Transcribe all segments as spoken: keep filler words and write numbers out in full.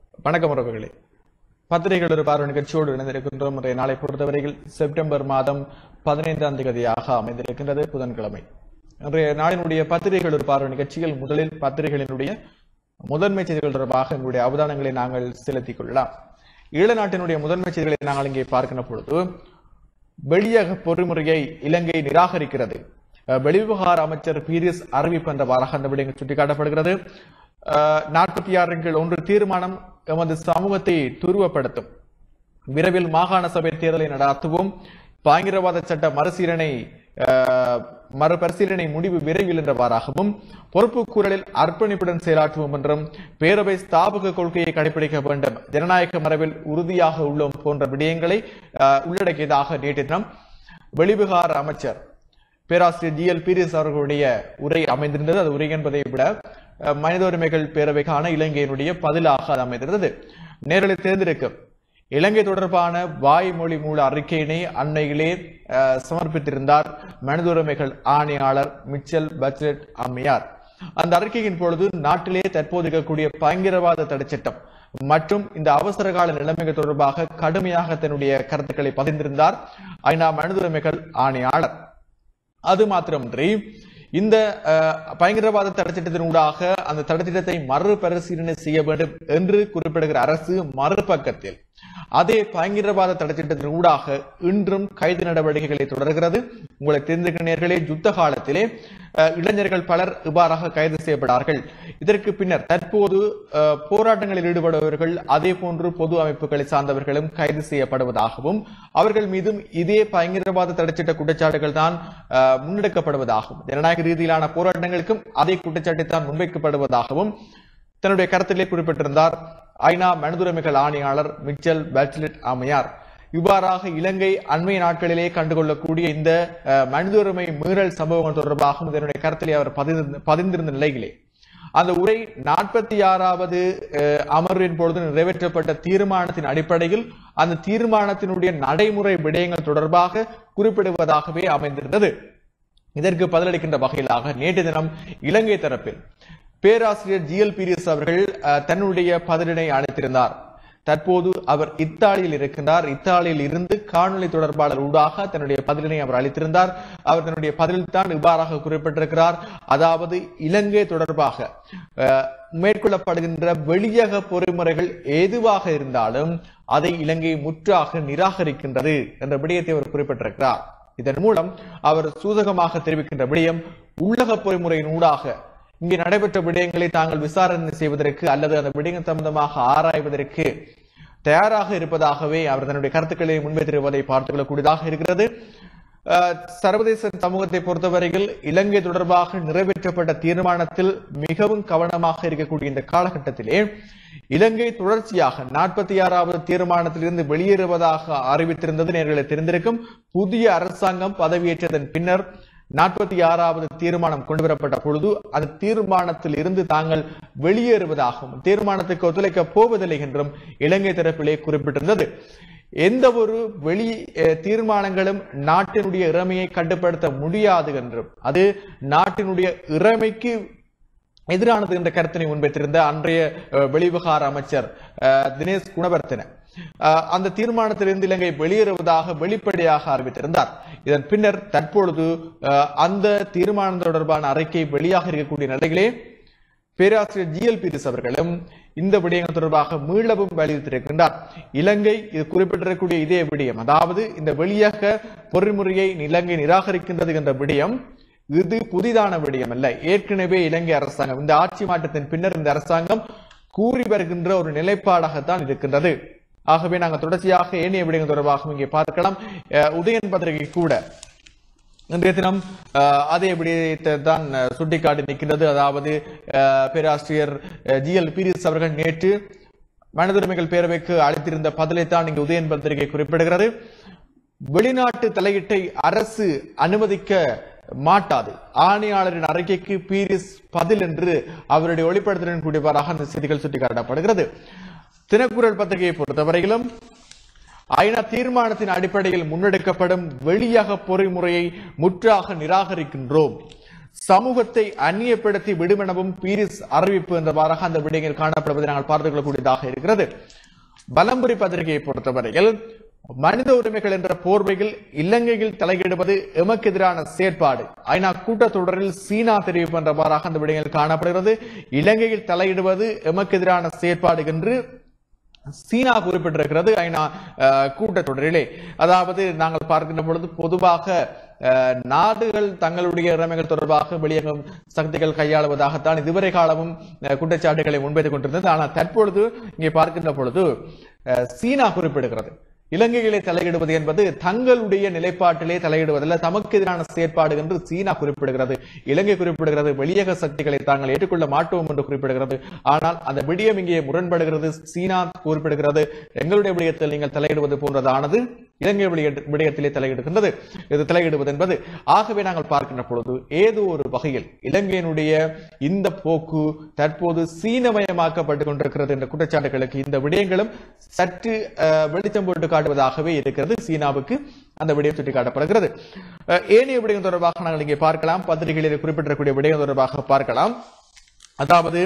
வணக்கம் உறவுகளே. பத்திரிகைகள் ஒரு பார்வை நிகழ்ச்சியோடு இணைந்திருக்கின்றோம். இன்றைய நாளை பொறுத்தவரையில் செப்டம்பர் மாதம் பதினைந்தாம் தேதியாக அமைந்திருக்கின்றது புதன்கிழமை. இன்றைய நாளினுடைய பத்திரிகைகள் ஒரு பார்வை நிகழ்ச்சியில் முதலில் பத்திரிகைகளினுடைய முதன்மை செய்திகள் தொடர்பாக எங்களுடைய அவதானங்களை நாங்கள் செலுத்திக் கொள்ளலாம். ஈழ நாட்டினுடைய முதன்மை செய்திகளை நாங்கள் இங்கே பார்க்கின்ற பொழுது, வெளியக பொறிமுறையை இலங்கை நிராகரிக்கிறது, வெளிவிவகார அமைச்சர் பீரிஸ் அறிவிப்பு என்றவாறாக அந்த விடயங்கள் சுட்டிக்காட்டப்படுகிறது. நாற்பத்தி ஆறின் கீழ் ஒன்று தீர்மானம் எமது சமூகத்தை துருவப்படுத்தும், விரைவில் மாகாண சபை தேர்தலை நடத்துவோம், பயங்கரவாத சட்ட மறுசீலனை மறுபரிசீலனை முடிவு விரைவில் என்றவாறாகவும், பொறுப்பு கூறலில் அர்ப்பணிப்புடன் செயலாற்றுவோம் என்றும், பேரவை ஸ்தாபக கொள்கையை கடைபிடிக்க வேண்டும், ஜனநாயக மரபில் உறுதியாக உள்ளோம் போன்ற விடயங்களை உள்ளடக்கியதாக நேற்று தினம் வெளிவிவகார அமைச்சர் பேராசிரியர் ஜி எல் பீரிஸ் அவர்களுடைய உரை அமைந்திருந்தது. அது உரை என்பதை விட மனித உரிமைகள் பேரவைக்கான இலங்கையினுடைய பதிலாக அது அமைந்திருந்தது. நேரில் தேர்ந்தெடுக்கும் இலங்கை தொடர்பான வாய்மொழி மூல அறிக்கையினை அண்மையிலே சமர்ப்பித்திருந்தார் மனித உரிமைகள் ஆணையாளர் மிச்சல் பச்லெட் அம்மையார். அந்த அறிக்கையின் பொழுது நாட்டிலே தற்போது இருக்கக்கூடிய பயங்கரவாத தடைச்சட்டம் மற்றும் இந்த அவசர கால நிலைமைகள் தொடர்பாக கடுமையாக தன்னுடைய கருத்துக்களை பதிந்திருந்தார் ஐநா மனித உரிமைகள் ஆணையாளர். அது மாத்திரமின்றி இந்த பயங்கரவாத தடைச்சட்டத்தின் ஊடாக அந்த தடைச்சட்டத்தை மறுபரிசீலனை செய்ய வேண்டும் என்று குறிப்பிடுகிற அரசு மறுபக்கத்தில் அதே பயங்கரவாத தடைச்சட்டத்தின் ஊடாக இன்றும் கைது நடவடிக்கைகளை தொடர்கிறது. உங்களை தெரிந்திருக்கிறீர்களே, யுத்த காலத்திலே இளைஞர்கள் பலர் இவ்வாறாக கைது செய்யப்பட்டார்கள். இதற்கு பின்னர் தற்போது போராட்டங்களில் ஈடுபடுபவர்கள் அதே போன்று பொது அமைப்புகளை சார்ந்தவர்களும் கைது செய்யப்படுவதாகவும், அவர்கள் மீதும் இதே பயங்கரவாத தடைச்சட்ட குற்றச்சாட்டுகள் தான் முன்னெடுக்கப்படுவதாகவும், ஜனநாயக ரீதியிலான போராட்டங்களுக்கும் அதே குற்றச்சாட்டை தான் முன்வைக்கப்படுவதாகவும் தன்னுடைய கருத்திலே குறிப்பிட்டிருந்தார் ஐநா மனித உரிமைகள் ஆணையாளர் மிச்சல் பச்லெட் அம்மையார். இவ்வாறாக இலங்கை அண்மைய நாட்களிலே கண்டுகொள்ளக்கூடிய இந்த மனித உரிமை மீறல் சம்பவங்கள் தொடர்பாகவும் இதனுடைய கருத்திலே அவர் பதிந்திருந்த நிலையிலே அந்த உரை நாற்பத்தி ஆறாவது அமர்வின் பொழுது நிறைவேற்றப்பட்ட தீர்மானத்தின் அடிப்படையில் அந்த தீர்மானத்தினுடைய நடைமுறை விடயங்கள் தொடர்பாக குறிப்பிடுவதாகவே அமைந்திருந்தது. இதற்கு பதிலளிக்கின்ற வகையிலாக நேற்று தினம் இலங்கை தரப்பில் பேராசிரியர் ஜி எல் பீரிஸ் அவர்கள் தன்னுடைய பதிலினை அளித்திருந்தார். தற்போது அவர் இத்தாலியில் இருக்கின்றார். இத்தாலியில் இருந்து காணொலி தொடர்பாளர் ஊடாக தன்னுடைய பதிலினை அவர் அளித்திருந்தார். அவர் தன்னுடைய பதிலில் தான் இவ்வாறாக குறிப்பிட்டிருக்கிறார். அதாவது இலங்கை தொடர்பாக மேற்கொள்ளப்படுகின்ற வெளியக பொறிமுறைகள் எதுவாக இருந்தாலும் அதை இலங்கை முற்றாக நிராகரிக்கின்றது என்ற விடயத்தை அவர் குறிப்பிட்டிருக்கிறார். இதன் மூலம் அவர் சூசகமாக தெரிவிக்கின்ற விடயம், உள்ளக பொறிமுறையின் ஊடாக இங்கே நடைபெற்ற விடயங்களை தாங்கள் விசாரணை செய்வதற்கு அல்லது அந்த விடயங்கள் சம்பந்தமாக ஆராய்வதற்கு தயாராக இருப்பதாகவே அவர் தன்னுடைய கருத்துக்களை முன்வைத்திருப்பதை பார்த்துக் கொள்ளக்கூடியதாக இருக்கிறது. சர்வதேச சமூகத்தை பொறுத்தவரையில் இலங்கை தொடர்பாக நிறைவேற்றப்பட்ட தீர்மானத்தில் மிகவும் கவனமாக இருக்கக்கூடிய இந்த காலகட்டத்திலே இலங்கை தொடர்ச்சியாக நாற்பத்தி ஆறாவது தீர்மானத்திலிருந்து வெளியேறுவதாக அறிவித்திருந்தது நேர்களை தெரிந்திருக்கும். புதிய அரசாங்கம் பதவியேற்றதன் பின்னர் நாற்பத்தி ஆறாவது தீர்மானம் கொண்டுவரப்பட்ட பொழுது அந்த தீர்மானத்தில் இருந்து தாங்கள் வெளியேறுவதாகவும், தீர்மானத்துக்கு ஒத்துழைக்க போவதில்லை என்றும் இலங்கை தரப்பிலே குறிப்பிட்டிருந்தது. எந்த ஒரு வெளி தீர்மானங்களும் நாட்டினுடைய இறைமையை கட்டுப்படுத்த முடியாது என்றும், அது நாட்டினுடைய இறைமைக்கு எதிரானது என்ற கருத்தினை முன்வைத்திருந்த அன்றைய வெளிவிவகார அமைச்சர் தினேஷ் குணவர்த்தன அந்த தீர்மானத்திலிருந்து இலங்கை வெளியேறுவதாக வெளிப்படையாக அறிவித்திருந்தார். இதன் பின்னர் தற்பொழுது அந்த தீர்மானம் தொடர்பான அறிக்கை வெளியாக இருக்கக்கூடிய நிலையிலே பேராசிரியர் ஜி எல் பீரிஸ் அவர்களும் இந்த விடயங்கள் தொடர்பாக மீளவும் வலியுறுத்தியிருக்கின்றார். இலங்கை இது குறிப்பிட்டிருக்கக்கூடிய இதே விடயம், அதாவது இந்த வெளியக பொறிமுறையை இலங்கை நிராகரிக்கின்றது என்ற விடயம் இது புதிதான விடயம் அல்ல. ஏற்கனவே இலங்கை அரசாங்கம் இந்த ஆட்சி மாற்றத்தின் பின்னர் இந்த அரசாங்கம் கூறி வருகின்ற ஒரு நிலைப்பாடாகத்தான் இருக்கின்றது. ஆகவே நாங்கள் தொடர்ச்சியாக ஏனைய விடயங்கள் தொடர்பாக இங்கே பார்க்கலாம். உதயன் பத்திரிகை கூட இன்றைய தினம் அதே விடயத்தை தான் சுட்டிக்காட்டி நிற்கின்றது. அதாவது பேராசிரியர் ஜி எல் பீரிஸ் அவர்கள் நேற்று மனித உரிமைகள் பேரவைக்கு அளித்திருந்த பதிலைத்தான் இங்கு உதயன் பத்திரிகை குறிப்பிடுகிறது. வெளிநாட்டு தலையீட்டை அரசு அனுமதிக்க மாட்டாது, ஆணையாளரின் அறிக்கைக்கு பீரிஸ் பதில் என்று அவருடைய ஒளிப்படத்துடன் கூடியவாறாக அந்த செய்திகள் சுட்டிக்காட்டப்படுகிறது. தினக்குரல் பத்திரிகையை பொறுத்தவரையிலும் ஐநா தீர்மானத்தின் அடிப்படையில் முன்னெடுக்கப்படும் வெளியக பொறிமுறையை முற்றாக நிராகரிக்கின்றோம், சமூகத்தை அந்நியப்படுத்தி விடுமெனவும் பீரிஸ் அறிவிப்பு என்றவாறாக அந்த விடயங்கள் காணப்படுவதை நாங்கள் பார்த்துக் கொள்ளக்கூடியதாக இருக்கிறது. பலம்புரி பத்திரிகையை பொறுத்தவரையில் மனித உரிமைகள் என்ற போர்வையில் இலங்கையில் தலையிடுவது எமக்கு எதிரான செயற்பாடு, ஐநா கூட்டத்தொடரில் சீனா தெரிவிப்பு என்றவாறாக அந்த விடயங்கள் காணப்படுகிறது. இலங்கையில் தலையிடுவது எமக்கு எதிரான செயற்பாடு என்று சீனா குறிப்பிட்டிருக்கிறது ஐநா கூட்டத்தொடரிலே. அதாவது நாங்கள் பார்க்கின்ற பொழுது பொதுவாக நாடுகள் தங்களுடைய இறமைகள் தொடர்பாக வெளியேறும் சக்திகள் கையாளுவதாகத்தான் இதுவரை காலமும் குற்றச்சாட்டுகளை முன்வைத்துக் கொண்டிருந்தது. ஆனால் தற்பொழுது இங்கே பார்க்கின்ற பொழுது சீனா குறிப்பிடுகிறது இலங்கையிலே தலையிடுவது என்பது தங்களுடைய நிலைப்பாட்டிலே தலையிடுவதல்ல, தமக்கு எதிரான செயற்பாடு என்று சீனா குறிப்பிடுகிறது. இலங்கை குறிப்பிடுகிறது வெளியக சக்திகளை தாங்கள் ஏற்றுக்கொள்ள மாட்டோம் என்று குறிப்பிடுகிறது. ஆனால் அந்த விடயம் இங்கே முரண்படுகிறது. சீனா குறிப்பிடுகிறது எங்களுடைய விடயத்தில் நீங்கள் தலையிடுவது போன்றதானது இலங்கை விடயத்திலே தலையிடுகின்றது. இது தலையிடுவது என்பது ஆகவே நாங்கள் பார்க்கின்ற பொழுது ஏதோ ஒரு வகையில் இலங்கையினுடைய இந்த போக்கு தற்போது சீனமயமாக்கப்பட்டுக் கொண்டிருக்கிறது என்ற குற்றச்சாட்டுகளுக்கு இந்த விடயங்களும் சற்று வெளிச்சம் போட்டு காட்டுவதாகவே இருக்கிறது. சீனாவுக்கு அந்த விடயம் சுட்டிக்காட்டப்படுகிறது. ஏனைய விடயம் தொடர்பாக நாங்கள் இங்கே பார்க்கலாம். பத்திரிகைகளில் குறிப்பிட்டிருக்கக்கூடிய விடயம் தொடர்பாக பார்க்கலாம். அதாவது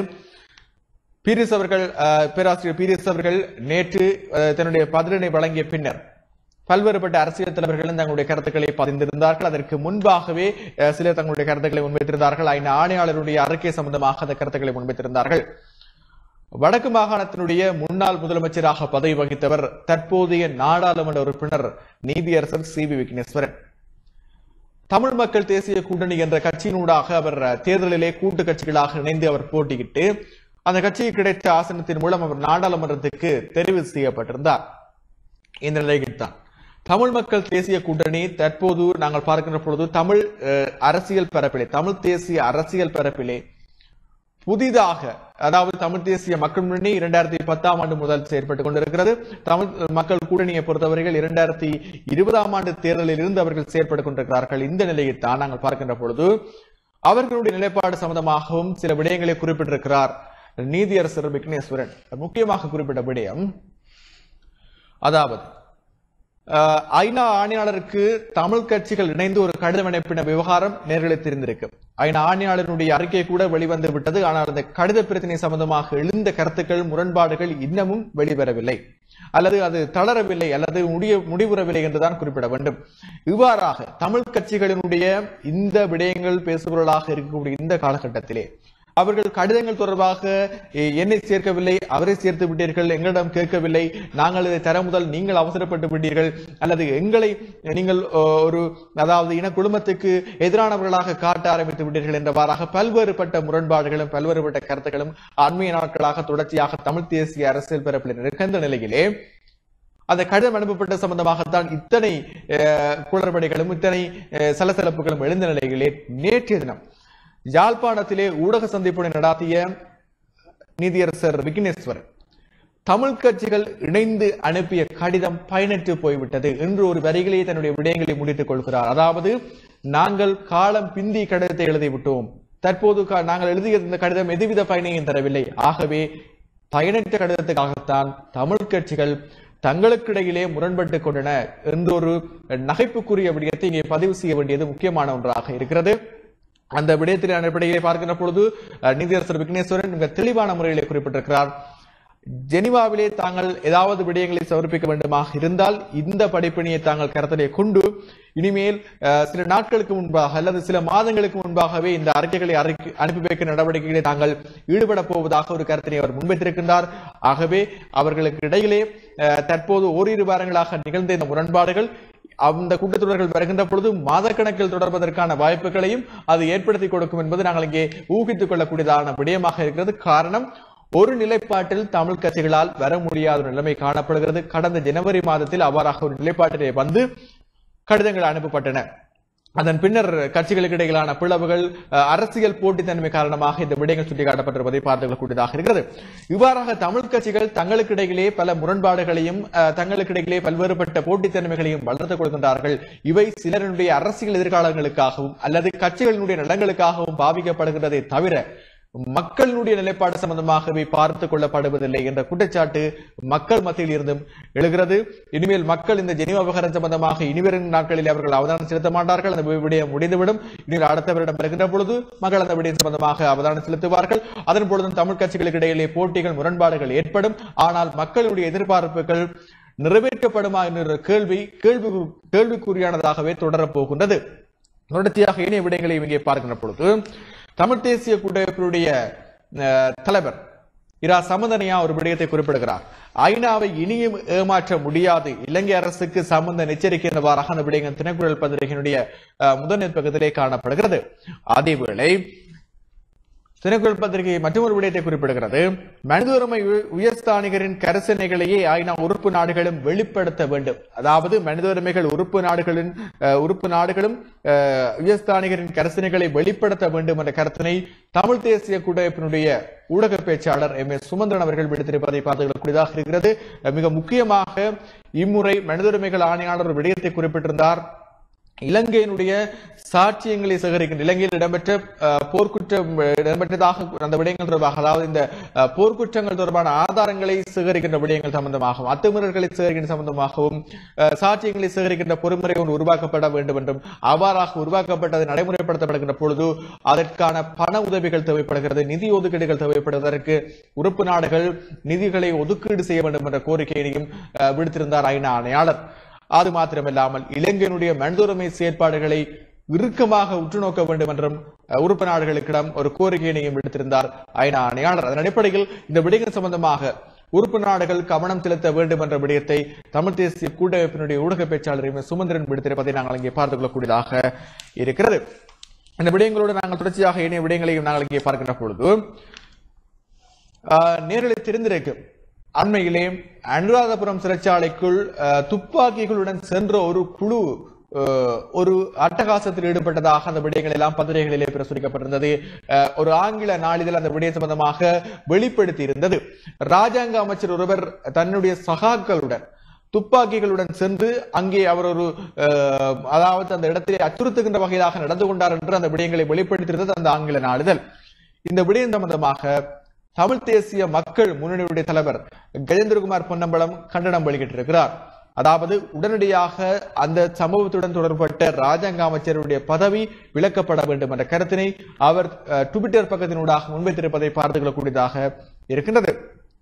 பீரிஸ் அவர்கள் பேராசிரியர் பீரிஸ் அவர்கள் நேற்று தன்னுடைய பதிலனை வழங்கிய பின்னர் பல்வேறுபட்ட அரசியல் தலைவர்களும் தங்களுடைய கருத்துக்களை பதிந்திருந்தார்கள். அதற்கு முன்பாகவே சிலர் தங்களுடைய கருத்துக்களை முன்வைத்திருந்தார்கள். ஐநா ஆணையாளருடைய அறிக்கை சம்பந்தமாக அந்த கருத்துக்களை முன்வைத்திருந்தார்கள். வடக்கு மாகாணத்தினுடைய முன்னாள் முதலமைச்சராக பதவி வகித்தவர் தற்போதைய நாடாளுமன்ற உறுப்பினர் நீதியரசர் சி வி விக்னேஸ்வரன். தமிழ் மக்கள் தேசிய கூட்டணி என்ற கட்சியினூடாக அவர் தேர்தலிலே கூட்டு கட்சிகளாக இணைந்து அவர் போட்டியிட்டு அந்த கட்சிக்கு கிடைத்த ஆசனத்தின் மூலம் அவர் நாடாளுமன்றத்துக்கு தெரிவு செய்யப்பட்டிருந்தார். இந்த நிலையில்தான் தமிழ் மக்கள் தேசிய கூட்டணி தற்போது நாங்கள் பார்க்கின்ற பொழுது தமிழ் அரசியல் பரப்பிலே தமிழ் தேசிய அரசியல் பரப்பிலே புதிதாக, அதாவது தமிழ் தேசிய மக்கள் முன்னணி இரண்டாயிரத்தி பத்தாம் ஆண்டு முதல் செயற்பட்டுக் கொண்டிருக்கிறது. தமிழ் மக்கள் கூட்டணியை பொறுத்தவரைகள் இரண்டாயிரத்தி இருபதாம் ஆண்டு தேர்தலில் இருந்து அவர்கள் செயற்பட்டுக் கொண்டிருக்கிறார்கள். இந்த நிலையை தான் நாங்கள் பார்க்கின்ற பொழுது அவர்களுடைய நிலைப்பாடு சம்பந்தமாகவும் சில விடயங்களை குறிப்பிட்டிருக்கிறார் நீதியரசர் விக்னேஸ்வரன். முக்கியமாக குறிப்பிட்ட விடயம், அதாவது ஐநா ஆணையாளருக்கு தமிழ் கட்சிகள் இணைந்து ஒரு கடிதம் அனுப்பின விவகாரம் நேர்களை தெரிந்திருக்கு. ஐநா ஆணையாளருடைய அறிக்கை கூட வெளிவந்து விட்டது. ஆனால் அந்த கடித பிரச்சனை சம்பந்தமாக எழுந்த கருத்துக்கள் முரண்பாடுகள் இன்னமும் வெளிவரவில்லை, அல்லது அது தளரவில்லை, அல்லது முடிய முடிவுறவில்லை என்றுதான் குறிப்பிட வேண்டும். இவ்வாறாக தமிழ் கட்சிகளினுடைய இந்த விடயங்கள் பேசுபொருளாக இருக்கக்கூடிய இந்த காலகட்டத்திலே அவர்கள் கடிதங்கள் தொடர்பாக என்னை சேர்க்கவில்லை, அவரை சேர்த்து விட்டீர்கள், எங்களிடம் கேட்கவில்லை, நாங்கள் இதை தர முதல் நீங்கள் அவசரப்பட்டு விட்டீர்கள், அல்லது எங்களை நீங்கள் ஒரு அதாவது இன குழுமத்துக்கு எதிரானவர்களாக காட்ட ஆரம்பித்து விட்டீர்கள் என்றவாறாக பல்வேறுபட்ட முரண்பாடுகளும் பல்வேறுபட்ட கருத்துக்களும் அண்மைய நாட்களாக தொடர்ச்சியாக தமிழ் தேசிய அரசியல் பரப்பில் இருக்கின்ற நிலையிலே அந்த கடிதம் அனுப்பப்பட்ட சம்பந்தமாகத்தான் இத்தனை குளறுபடிகளும் இத்தனை சலசலப்புகளும் எழுந்த நிலையிலே நேற்றைய தினம் யாழ்ப்பாணத்திலே ஊடக சந்திப்புடன் நடாத்திய நீதியரசர் விக்னேஸ்வரன் தமிழ் கட்சிகள் இணைந்து அனுப்பிய கடிதம் பயனற்று போய்விட்டது என்று ஒரு வரிகளையே தன்னுடைய விடயங்களை முடித்துக் கொள்கிறார். அதாவது நாங்கள் காலம் பிந்தி கடிதத்தை எழுதிவிட்டோம், தற்போது நாங்கள் எழுதிய இந்த கடிதம் எதுவித பயனையும் தரவில்லை, ஆகவே பயனற்ற கடிதத்துக்காகத்தான் தமிழ் கட்சிகள் தங்களுக்கிடையிலே முரண்பட்டுக் கொண்டன என்றொரு நகைப்புக்குரிய விடயத்தை இங்கே பதிவு செய்ய வேண்டியது முக்கியமான ஒன்றாக இருக்கிறது. அந்த விடயத்தின் அடிப்படையிலே பார்க்கின்ற பொழுது நீதியரசர் விக்னேஸ்வரன் மிக தெளிவான முறையிலே குறிப்பிட்டிருக்கிறார். ஜெனிவாவிலே தாங்கள் ஏதாவது விடயங்களை சமர்ப்பிக்க வேண்டுமாக இருந்தால் இந்த படிப்பினையை தாங்கள் கருத்திலே கொண்டு இனிமேல் சில நாட்களுக்கு முன்பாக அல்லது சில மாதங்களுக்கு முன்பாகவே இந்த அறிக்கைகளை அனுப்பி வைக்க நடவடிக்கைகளை தாங்கள் ஈடுபட போவதாக ஒரு கருத்தினை அவர் முன்வைத்திருக்கின்றார். ஆகவே அவர்களுக்கு இடையிலே தற்போது ஓரிரு வாரங்களாக நிகழ்ந்த இந்த முரண்பாடுகள் அந்த கூட்டத்தொடர்கள் வருகின்ற பொழுது மாதக்கணக்கில் தொடர்வதற்கான வாய்ப்புகளையும் அது ஏற்படுத்தி கொடுக்கும் என்பது நாங்கள் இங்கே ஊகித்துக் கொள்ளக்கூடியதான விடயமாக இருக்கிறது. காரணம், ஒரு நிலைப்பாட்டில் தமிழ் கட்சிகளால் வர முடியாத ஒரு நிலைமை காணப்படுகிறது. கடந்த ஜனவரி மாதத்தில் அவ்வாறாக ஒரு நிலைப்பாட்டிலே வந்து கடிதங்கள் அனுப்பப்பட்டன. அதன் பின்னர் கட்சிகளுக்கு இடையிலான பிளவுகள், அரசியல் போட்டித்தன்மை காரணமாக இந்த விடயங்கள் சுட்டிக்காட்டப்பட்டிருப்பதை பார்த்துக்கக்கூடியதாக இருக்கிறது. இவ்வாறாக தமிழ் கட்சிகள் தங்களுக்கு இடையிலே பல முரண்பாடுகளையும் தங்களுக்கு இடையிலே பல்வேறுபட்ட போட்டித்தன்மைகளையும் வளர்த்துக் கொள்கின்றார்கள். இவை சிலருடைய அரசியல் எதிர்காலங்களுக்காகவும் அல்லது கட்சிகளினுடைய நலன்களுக்காகவும் பாவிக்கப்படுகிறதை தவிர மக்களுடைய நிலைப்பாடு சம்பந்தமாகவே பார்த்துக் கொள்ளப்படுவதில்லை என்ற குற்றச்சாட்டு மக்கள் மத்தியில் இருந்தும் எழுகிறது. இனிமேல் மக்கள் இந்த ஜெனீவா விவகாரம் சம்பந்தமாக இனிவரும் நாட்களில் அவர்கள் அவதானம் செலுத்த மாட்டார்கள். அந்த விடயம் முடிந்துவிடும். இனிமேல் அடுத்த வருடம் வருகின்ற பொழுது மக்கள் அந்த விடயம் சம்பந்தமாக அவதானம் செலுத்துவார்கள். அதன் பொழுதும் தமிழ் கட்சிகளுக்கு இடையிலே போட்டிகள், முரண்பாடுகள் ஏற்படும். ஆனால் மக்களுடைய எதிர்பார்ப்புகள் நிறைவேற்றப்படுமா என்ற கேள்வி கேள்வி கேள்விக்குறியானதாகவே தொடரப் போகின்றது. தொடர்ச்சியாக இணைய விடயங்களை இங்கே பார்க்கின்ற பொழுது தமிழ் தேசிய கூட்டமைப்பினுடைய தலைவர் இரா சம்பந்தனையா ஒரு விடயத்தை குறிப்பிடுகிறார். ஐநாவை இனியும் ஏமாற்ற முடியாது, இலங்கை அரசுக்கு சம்பந்தன் எச்சரிக்கை என்றவாறாக அந்த விடயங்கள் தினக்குரல் பத்திரிகையினுடைய முதன்மை பக்கத்திலே காணப்படுகிறது. அதேவேளை தினக்குரல் பத்திரிகை மற்றொரு விடயத்தை குறிப்பிடுகிறது. மனித உரிமை உயர்ஸ்தானிகரின் கரிசனைகளையே ஐநா உறுப்பு நாடுகளும் வெளிப்படுத்த வேண்டும். அதாவது மனித உரிமைகள் உறுப்பு நாடுகளின் உறுப்பு நாடுகளும் உயர்ஸ்தானிகரின் கரிசனைகளை வெளிப்படுத்த வேண்டும் என்ற கருத்தினை தமிழ் தேசிய கூட்டமைப்பினுடைய ஊடக பேச்சாளர் எம் எஸ் சுமந்திரன் அவர்கள் விடுத்திருப்பதை பார்த்துக்கொள்ளக்கூடியதாக இருக்கிறது. மிக முக்கியமாக இம்முறை மனித உரிமைகள் ஆணையாளர் ஒரு விடயத்தை குறிப்பிட்டிருந்தார். இலங்கையினுடைய சாட்சியங்களை சேகரிக்கின்ற இலங்கையில் இடம்பெற்ற போர்க்குற்றம் இடம்பெற்றதாக அந்த விடயங்கள் தொடர்பாக, அதாவது இந்த போர்க்குற்றங்கள் தொடர்பான ஆதாரங்களை சேகரிக்கின்ற விடயங்கள் சம்பந்தமாகவும் அத்துமீறல்களை சேகரிக்கின்ற சம்பந்தமாகவும் சாட்சியங்களை சேகரிக்கின்ற பொறுமுறை ஒன்று உருவாக்கப்பட வேண்டும் என்றும், அவ்வாறாக உருவாக்கப்பட்டது நடைமுறைப்படுத்தப்படுகின்ற பொழுது அதற்கான பண உதவிகள் தேவைப்படுகிறது, நிதி ஒதுக்கீடுகள் தேவைப்படுவதற்கு உறுப்பு நாடுகள் நிதிகளை ஒதுக்கீடு செய்ய வேண்டும் என்ற கோரிக்கையையும் விடுத்திருந்தார் ஐநா ஆணையாளர். அது மாத்திரமல்லாமல் இலங்கையினுடைய மனித உரிமை செயற்பாடுகளை இறுக்கமாக உற்று நோக்க வேண்டும் என்றும் உறுப்பு நாடுகளுக்கிடம் ஒரு கோரிக்கையினையும் விடுத்திருந்தார் ஐநா ஆணையாளர். அதன் அடிப்படையில் இந்த விடயங்கள் சம்பந்தமாக உறுப்பு நாடுகள் கவனம் செலுத்த வேண்டும் என்ற விடயத்தை தமிழ் தேசிய கூட்டமைப்பினுடைய ஊடக பேச்சாளர் சுமந்திரன் விடுத்திருப்பதை நாங்கள் இங்கே பார்த்துக் கொள்ளக்கூடியதாக இருக்கிறது. இந்த விடயங்களோடு நாங்கள் தொடர்ச்சியாக இணைய விடயங்களையும் நாங்கள் இங்கே பார்க்கின்ற பொழுது நேரில் தெரிந்திருக்கும் அண்மையிலே அனுராதபுரம் சிறைச்சாலைக்குள் துப்பாக்கிகளுடன் சென்ற ஒரு குழு ஒரு அட்டகாசத்தில் ஈடுபட்டதாக அந்த விடயங்கள் எல்லாம் பத்திரிகைகளிலே பிரசுரிக்கப்பட்டிருந்தது. ஒரு ஆங்கில நாளிதழ் அந்த விடயம் சம்பந்தமாக வெளிப்படுத்தி இருந்தது. ராஜாங்க அமைச்சர் ஒருவர் தன்னுடைய சகாக்களுடன் துப்பாக்கிகளுடன் சென்று அங்கே அவர் ஒரு அதாவது அந்த இடத்திலே அச்சுறுத்துகின்ற வகையாக நடந்து கொண்டார் என்று அந்த விடயங்களை வெளிப்படுத்தியிருந்தது அந்த ஆங்கில நாளிதழ். இந்த விடயம் சம்பந்தமாக தமிழ் தேசிய மக்கள் முன்னணியுடைய தலைவர் கஜேந்திரகுமார் பொன்னம்பலம் கண்டனம் வெளியிட்டிருக்கிறார். அதாவது உடனடியாக அந்த சம்பவத்துடன் தொடர்பட்ட ராஜாங்க அமைச்சருடைய பதவி விலக்கப்பட வேண்டும் என்ற கருத்தினை அவர் ட்விட்டர் பக்கத்தினூடாக முன்வைத்திருப்பதை பார்த்துக் கொள்ளக்கூடியதாக இருக்கின்றது.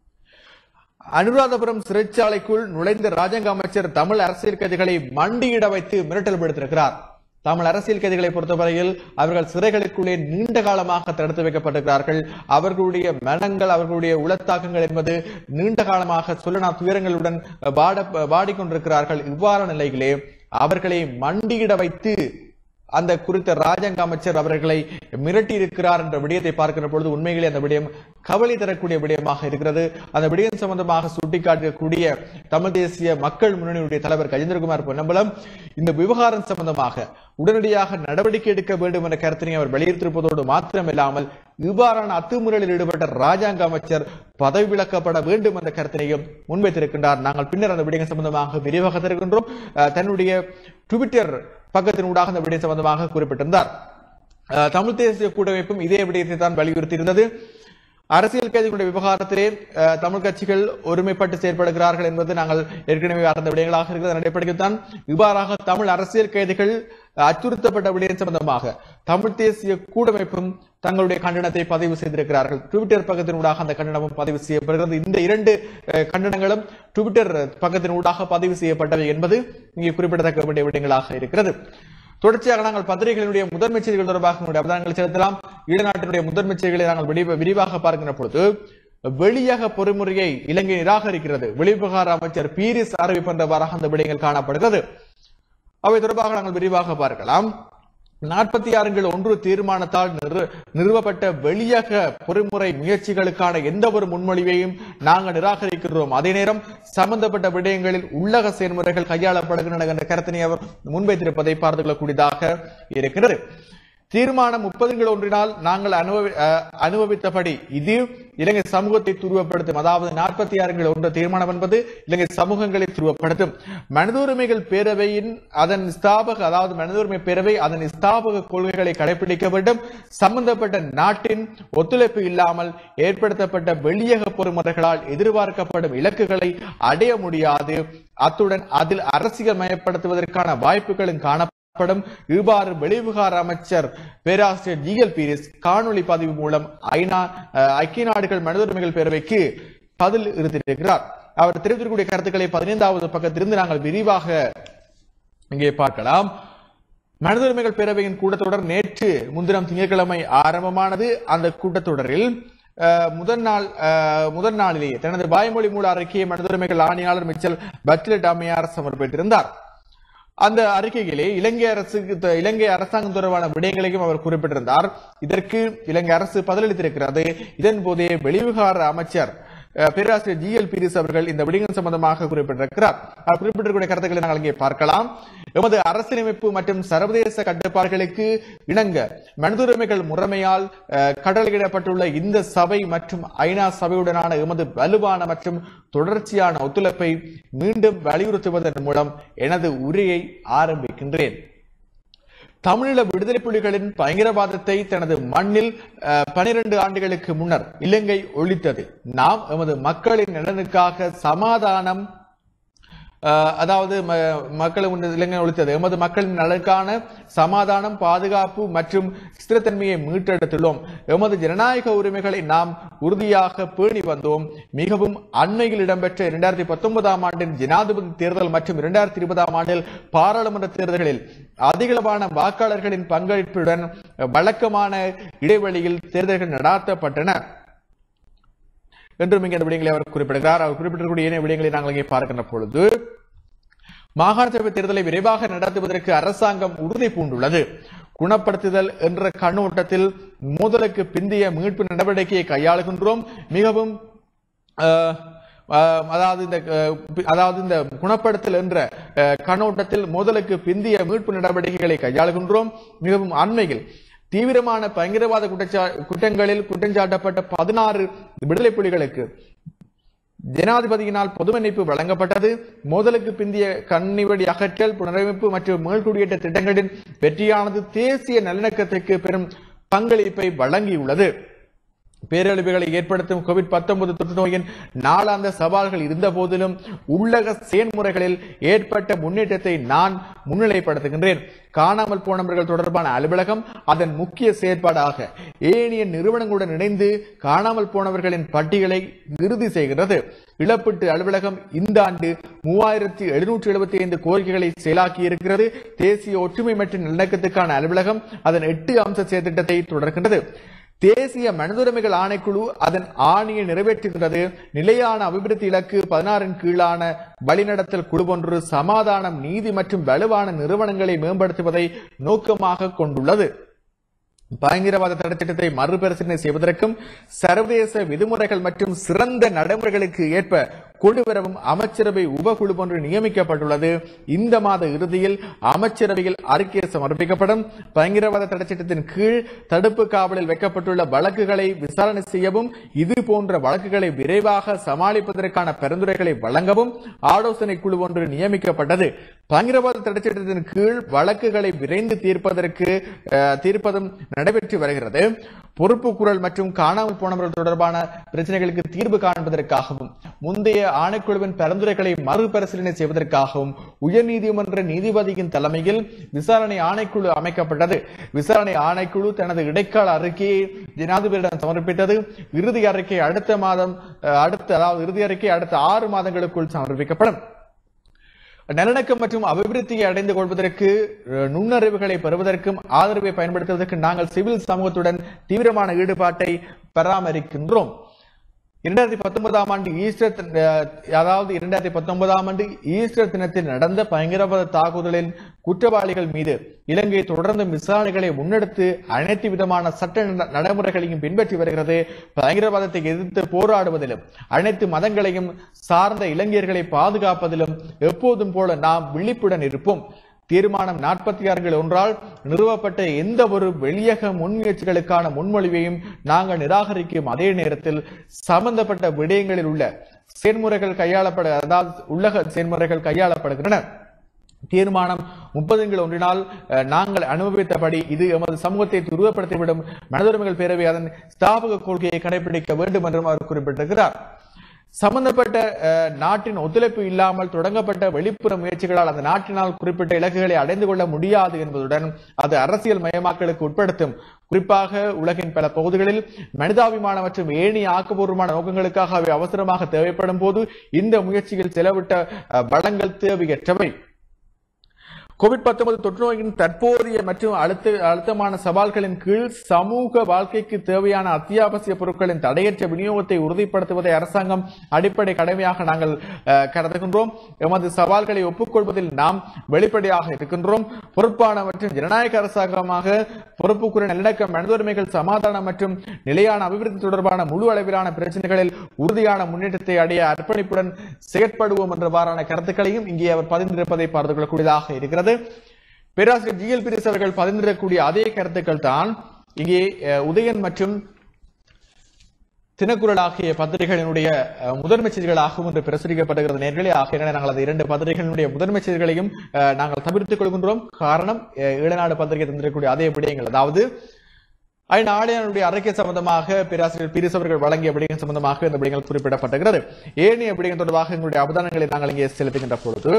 அனுராதபுரம் சிறைச்சாலைக்குள் நுழைந்த ராஜாங்க அமைச்சர் தமிழ் அரசியல் கைதிகளை மண்டியிட வைத்து மிரட்டல் விடுத்திருக்கிறார். தமிழ் அரசியல் கைதிகளை பொறுத்தவரையில் அவர்கள் சிறைகளுக்குள்ளே நீண்ட காலமாக தடுத்து வைக்கப்பட்டிருக்கிறார்கள். அவர்களுடைய மனங்கள், அவர்களுடைய உளத்தாக்கங்கள் என்பது நீண்ட காலமாக சொல்லனா துயரங்களுடன் வாட வாடிக்கொண்டிருக்கிறார்கள். இவ்வாறான நிலையிலே அவர்களை மண்டியிட வைத்து அந்த குறித்த ராஜாங்க அமைச்சர் அவர்களை மிரட்டி இருக்கிறார் என்ற விடயத்தை பார்க்கின்ற பொழுது உண்மையிலே அந்த விடயம் கவலை தரக்கூடிய விடயமாக இருக்கிறது. அந்த விடயம் சம்பந்தமாக சுட்டிக்காட்டக்கூடிய தமிழ் தேசிய மக்கள் முன்னணியுடைய தலைவர் கஜேந்திரகுமார் பொன்னம்பலம் இந்த விவகாரம் சம்பந்தமாக உடனடியாக நடவடிக்கை எடுக்க வேண்டும் என்ற கருத்தினை அவர் வெளியிட்டிருப்பதோடு மாத்திரமில்லாமல் இவ்வாறான அத்துமுறையில் ஈடுபட்ட ராஜாங்க அமைச்சர் பதவி விலக்கப்பட வேண்டும் என்ற கருத்தினையும் முன்வைத்திருக்கின்றார். நாங்கள் பின்னர் அந்த விடயம் சம்பந்தமாக விரிவாக தருகின்றோம். தன்னுடைய ட்விட்டர் பக்கத்தின் ஊடாக அந்த விடயம் சம்பந்தமாக குறிப்பிட்டிருந்தார். தமிழ் தேசிய கூட்டமைப்பும் இதே விடயத்தை தான் வலியுறுத்தி இருந்தது. அரசியல் கைதிகளுடைய விவகாரத்திலே தமிழ் கட்சிகள் ஒருமைப்பட்டு செயற்படுகிறார்கள் என்பது நாங்கள் ஏற்கனவே அறிந்த விடயங்களாக இருக்கிறது. அடிப்படையில் தான் இவ்வாறாக தமிழ் அரசியல் கைதிகள் அச்சுறுத்தப்பட்ட விடயம் சம்பந்தமாக தமிழ் தேசிய கூட்டமைப்பும் தங்களுடைய கண்டனத்தை பதிவு செய்திருக்கிறார்கள். ட்விட்டர் பக்கத்தினூடாக அந்த கண்டனமும் பதிவு செய்யப்படுகிறது. இந்த இரண்டு கண்டனங்களும் ட்விட்டர் பக்கத்தினூடாக பதிவு செய்யப்பட்டவை என்பது இங்கே குறிப்பிடத்தக்க வேண்டிய விடயங்களாக இருக்கிறது. தொடர்ச்சியாக நாங்கள் பத்திரிகைகளுடைய முதன்மை செய்திகள் தொடர்பாக அவதானங்களை செலுத்தலாம். ஈழநாட்டினுடைய முதன்மை செய்திகளை நாங்கள் விரிவாக பார்க்கின்ற பொழுது வெளியக பொறிமுறையை இலங்கை நிராகரிக்கிறது, வெளிவிவகார அமைச்சர் பீரிஸ் அறிவிப்பென்றவாறாக அந்த விடயங்கள் காணப்படுகிறது. அவை தொடர்பாக நாங்கள் விரிவாக பார்க்கலாம். நாற்பத்தி ஆறு ஒன்று தீர்மானத்தால் நிறுவப்பட்ட வெளியக பொறிமுறை முயற்சிகளுக்கான எந்த ஒரு முன்மொழிவையும் நாங்கள் நிராகரிக்கிறோம். அதே நேரம் சம்பந்தப்பட்ட விடயங்களில் உள்ளக செயல்முறைகள் கையாளப்படுகின்றன என்ற கருத்தினை அவர் முன்வைத்திருப்பதை பார்த்துக் கொள்ளக்கூடியதாக இருக்கிறது. தீர்மானம் முப்பதுகள் ஒன்றினால் நாங்கள் அனுபவி அனுபவித்தபடி இது இலங்கை சமூகத்தை துருவப்படுத்தும். அதாவது நாற்பத்தி ஆறுகள் ஒன்று தீர்மானம் என்பது இலங்கை சமூகங்களை துருவப்படுத்தும். மனித உரிமைகள் பேரவையின் அதன் ஸ்தாபக அதாவது மனித உரிமை பேரவை அதன் ஸ்தாபக கொள்கைகளை கடைபிடிக்க வேண்டும். சம்பந்தப்பட்ட நாட்டின் ஒத்துழைப்பு இல்லாமல் ஏற்படுத்தப்பட்ட வெளியக பொறுமுறைகளால் எதிர்பார்க்கப்படும் இலக்குகளை அடைய முடியாது. அத்துடன் அதில் அரசியல் மயப்படுத்துவதற்கான வாய்ப்புகளும் காணப்படும். இவ்வாறு வெளிவிவகார அமைச்சர் பேராசிரியர் ஜி எல் பீரிஸ் காணொலி பதிவு மூலம் ஐநா ஐக்கிய நாடுகள் மனித உரிமைகள் பேரவைக்கு பதில் இருந்திருக்கிறார். அவர் தெரிவித்திருக்கக்கூடிய கருத்துக்களை பதினைந்தாவது பக்கத்திலிருந்து நாங்கள் விரிவாக இங்கே பார்க்கலாம். மனித உரிமைகள் பேரவையின் கூட்டத்தொடர் நேற்று முன்தினம் திங்கட்கிழமை ஆரம்பமானது. அந்த கூட்டத்தொடரில் முதல் நாள் முதல் நாளிலேயே தனது வாய்மொழி மூல அறிக்கையை மனித உரிமைகள் ஆணையாளர் மிச்சல் பட்லெட் அம்மையார் சமர்ப்பித்திருந்தார். அந்த அறிக்கையிலே இலங்கை அரசுக்கு இலங்கை அரசாங்கம் தொடர்பான விடயங்களையும் அவர் குறிப்பிட்டிருந்தார். இதற்கு இலங்கை அரசு பதிலளித்திருக்கிறது. இதன் போதே வெளிவிவகார அமைச்சர் பேராசிரியர் ஜி எல் பீரிஸ் அவர்கள் இந்த விடயங்கள் சம்பந்தமாக குறிப்பிட்டிருக்கிறார். குறிப்பிட்டிருக்கிற கருத்துக்களை நாங்கள் இங்கே பார்க்கலாம். எமது அரசியலமைப்பு மற்றும் சர்வதேச கட்டுப்பாடுகளுக்கு இணங்க மனித உரிமைகள் முறைமையால் கடலிடப்பட்டுள்ள இந்த சபை மற்றும் ஐநா சபையுடனான எமது வலுவான மற்றும் தொடர்ச்சியான ஒத்துழைப்பை மீண்டும் வலியுறுத்துவதன் மூலம் எனது உரையை ஆரம்பிக்கின்றேன். தமிழீழ விடுதலை புலிகளின் பயங்கரவாதத்தை தனது மண்ணில் பனிரெண்டு ஆண்டுகளுக்கு முன்னர் இலங்கை ஒழித்தது. நாம் எமது மக்களின் நலனுக்காக சமாதானம் அதாவது மக்கள் இலங்கை ஒழித்தது எமது மக்களின் நலனுக்கான சமாதானம், பாதுகாப்பு மற்றும் ஸ்திரத்தன்மையை மீட்டெடுத்துள்ளோம். எமது ஜனநாயக உரிமைகளை நாம் உறுதியாக பேணி வந்தோம். மிகவும் அண்மையில் இடம்பெற்ற இரண்டாயிரத்தி பத்தொன்பதாம் ஆண்டின் ஜனாதிபதி தேர்தல் மற்றும் இரண்டாயிரத்தி இருபதாம் ஆண்டில் பாராளுமன்ற தேர்தல்களில் அதிகளவான வாக்காளர்களின் பங்களிப்புடன் வழக்கமான இடைவெளியில் தேர்தல்கள் நடாத்தப்பட்டன என்றும் இங்கே விடயங்களை அவர் குறிப்பிடுகிறார். அவர் குறிப்பிடக்கூடிய ஏனைய விடயங்களை நாங்கள் இங்கே பார்க்கின்ற பொழுது மாகாண சபை தேர்தலை விரைவாக நடத்துவதற்கு அரசாங்கம் உறுதி பூண்டுள்ளது. குணப்படுத்துதல் என்ற கண்ணோட்டத்தில் மோதலுக்கு பிந்தைய மீட்பு நடவடிக்கையை கையாளுகின்றோம். மிகவும் அதாவது இந்த அதாவது இந்த குணப்படுத்தல் என்ற கண்ணோட்டத்தில் மோதலுக்கு பிந்தைய மீட்பு நடவடிக்கைகளை கையாளுகின்றோம். மிகவும் அண்மையில் தீவிரமான பயங்கரவாத குற்றங்களில் குற்றஞ்சாட்டப்பட்ட பதினாறு விடுதலை புலிகளுக்கு ஜனாதிபதியினால் பொது மன்னிப்பு வழங்கப்பட்டது. மோதலுக்கு பிந்தைய கண்ணிவடி அகற்றல், புனரமைப்பு மற்றும் மீள்குடியேற்ற திட்டங்களின் வெற்றியானது தேசிய நல்லிணக்கத்திற்கு பெரும் பங்களிப்பை வழங்கியுள்ளது. பேரழிவுகளை ஏற்படுத்தும் கோவிட் பத்தொன்பது தொற்று நோயின் நாளாந்த சவால்கள் இருந்த போதிலும் உள்ளக செயல்முறைகளில் ஏற்பட்ட முன்னேற்றத்தை நான் முன்னிலைப்படுத்துகின்றேன். காணாமல் போனவர்கள் தொடர்பான அலுவலகம் அதன் முக்கிய செயற்பாடாக ஏனைய நிறுவனங்களுடன் இணைந்து காணாமல் போனவர்களின் பட்டியலை இறுதி செய்கிறது. இழப்பீட்டு அலுவலகம் இந்த ஆண்டு மூவாயிரத்தி எழுநூற்றி எழுபத்தி ஐந்து கோரிக்கைகளை செயலாக்கி இருக்கிறது. தேசிய ஒற்றுமை மற்றும் நல்லிணக்கத்துக்கான அலுவலகம் அதன் எட்டு அம்ச செயற்திட்டத்தை தொடர்கின்றது. தேசிய மனித உரிமைகள் ஆணைக்குழு அதன் ஆணையை நிறைவேற்றுகிறது. நிலையான அபிவிருத்தி இலக்கு பதினாறின் கீழான வழிநடத்தல் குழு ஒன்று சமாதானம், நீதி மற்றும் வலுவான நிறுவனங்களை மேம்படுத்துவதை நோக்கமாக கொண்டுள்ளது. பயங்கரவாத தடை திட்டத்தை மறுபரிசீலனை செய்வதற்கும் சர்வதேச விதிமுறைகள் மற்றும் சிறந்த நடைமுறைகளுக்கு ஏற்ப கொண்டுவரவும் அமைச்சரவை உபகுழு ஒன்று நியமிக்கப்பட்டுள்ளது. இந்த மாத இறுதியில் அமைச்சரவையில் அறிக்கை சமர்ப்பிக்கப்படும். பயங்கரவாத தடை சட்டத்தின் கீழ் தடுப்பு காவலில் வைக்கப்பட்டுள்ள வழக்குகளை விசாரணை செய்யவும் இது போன்ற வழக்குகளை விரைவாக சமாளிப்பதற்கான பரிந்துரைகளை வழங்கவும் ஆலோசனை குழு ஒன்று நியமிக்கப்பட்டது. பயங்கரவாத தடை சட்டத்தின் கீழ் வழக்குகளை விரைந்து தீர்ப்பதற்கு தீர்ப்பதும் நடைபெற்று வருகிறது. பொறுப்பு குரல் மற்றும் காணாமல் போனவர்கள் தொடர்பான பிரச்சனைகளுக்கு தீர்வு காண்பதற்காகவும் முந்தைய ஆணைக்குழுவின் பரிந்துரைகளை மறுபரிசீலனை செய்வதற்காகவும் உயர்நீதிமன்ற நீதிபதியின் தலைமையில் விசாரணை ஆணைக்குழு அமைக்கப்பட்டது. விசாரணை ஆணைக்குழு தனது இடைக்கால அறிக்கையை ஜனாதிபதியிடம் சமர்ப்பித்தது. இறுதி அறிக்கை அடுத்த மாதம் அடுத்த அதாவது இறுதி அறிக்கை அடுத்த ஆறு மாதங்களுக்குள் சமர்ப்பிக்கப்படும். நல்லிணக்கம் மற்றும் அபிவிருத்தியை அடைந்து கொள்வதற்கு நுண்ணறிவுகளை பெறுவதற்கும் ஆதரவை பயன்படுத்துவதற்கு நாங்கள் சிவில் சமூகத்துடன் தீவிரமான ஈடுபாட்டை பராமரிக்கின்றோம். இரண்டாயிரத்தி பத்தொன்பதாம் ஆண்டு ஈஸ்டர் அதாவது இரண்டாயிரத்தி பத்தொன்பதாம் ஆண்டு ஈஸ்டர் தினத்தில் நடந்த பயங்கரவாத தாக்குதலின் குற்றவாளிகள் மீது இலங்கை தொடர்ந்து விசாரணைகளை முன்னெடுத்து அனைத்து விதமான சட்ட நடைமுறைகளையும் பின்பற்றி வருகிறது. பயங்கரவாதத்தை எதிர்த்து போராடுவதிலும் அனைத்து மதங்களையும் சார்ந்த இளைஞர்களை பாதுகாப்பதிலும் எப்போதும் போல நாம் விழிப்புடன் இருப்போம். தீர்மானம் நாற்பத்தி ஆறு ஒன்றால் நிறுவப்பட்ட எந்த ஒரு வெளியக முன்முயற்சிகளுக்கான முன்மொழிவையும் நாங்கள் நிராகரிக்கும் அதே நேரத்தில் சம்பந்தப்பட்ட விடயங்களில் உள்ள செயல்முறைகள் கையாளப்பட அதாவது உள்ளக செயல்முறைகள் கையாளப்படுகின்றன. தீர்மானம் முப்பது ஒன்றினால் நாங்கள் அனுபவித்தபடி இது எமது சமூகத்தை துருவப்படுத்திவிடும். மனிதுரிமைகள் பேரவை அதன் ஸ்தாபக கொள்கையை கடைபிடிக்க வேண்டும் என்றும் அவர் குறிப்பிட்டிருக்கிறார். சம்பந்தப்பட்ட நாட்டின் ஒத்துழைப்பு இல்லாமல் தொடங்கப்பட்ட வெளிப்புற முயற்சிகளால் அந்த நாட்டினால் குறிப்பிட்ட இலக்குகளை அடைந்து கொள்ள முடியாது என்பதுடன் அது அரசியல் மயமாக்கலுக்கு உட்படுத்தும். குறிப்பாக உலகின் பல பகுதிகளில் மனிதாபிமான மற்றும் ஏனைய ஆக்கப்பூர்வமான நோக்கங்களுக்காக அவை அவசரமாக தேவைப்படும் போது இந்த முயற்சியில் செலவிட்ட வளங்கள் தேவையற்றவை. கோவிட் பத்தொன்பது தொற்று நோயின் தற்போதைய மற்றும் அழுத்த அழுத்தமான சவால்களின் கீழ் சமூக வாழ்க்கைக்கு தேவையான அத்தியாவசிய பொருட்களின் தடையற்ற விநியோகத்தை உறுதிப்படுத்துவதை அரசாங்கம் அடிப்படை கடமையாக நாங்கள் கருதுகின்றோம். எமது சவால்களை ஒப்புக்கொள்வதில் நாம் வெளிப்படையாக இருக்கின்றோம். பொறுப்பான மற்றும் ஜனநாயக அரசாங்கமாக பொறுப்புக்குரிய நல்லிணக்கம், மனித உரிமைகள், சமாதானம் மற்றும் நிலையான அபிவிருத்தி தொடர்பான முழு அளவிலான பிரச்சனைகளில் உறுதியான முன்னேற்றத்தை அடைய அர்ப்பணிப்புடன் செயற்படுவோம் என்றவாறான கருத்துக்களையும் இங்கே அவர் பதிந்திருப்பதை பார்த்துக் கொள்ளக்கூடியதாக இருக்கிறது. பேராசிரியர் ஜி எல் பீரிஸ் அவர்கள் பதிந்திடக்கூடிய அதே கருத்துக்கள் தான் இங்கே உதயன் மற்றும் தினக்குரல் ஆகிய பத்திரிகைகளினுடைய முதன்மை செய்திகளாகவும் இன்று பிரசுரிக்கப்படுகிறது நேர்களே. ஆகிய நாங்கள் அந்த இரண்டு பத்திரிகைகளுடைய முதன்மை செய்திகளையும் நாங்கள் தவிர்த்துக் கொள்கின்றோம். காரணம், ஈழநாடு பத்திரிகை தந்திருக்கக்கூடிய அதே விடயங்கள், அதாவது ஐநா ஆணையனுடைய அறிக்கை சம்பந்தமாக பேராசிரியர் பீரிஸ் அவர்கள் வழங்கிய விடயங்கள் சம்பந்தமாக இந்த விடயங்கள் குறிப்பிடப்பட்டிருக்கிறது. ஏனைய விடயங்கள் தொடர்பாக எங்களுடைய அவதானங்களை நாங்கள் இங்கே செலுத்துகின்ற பொழுது,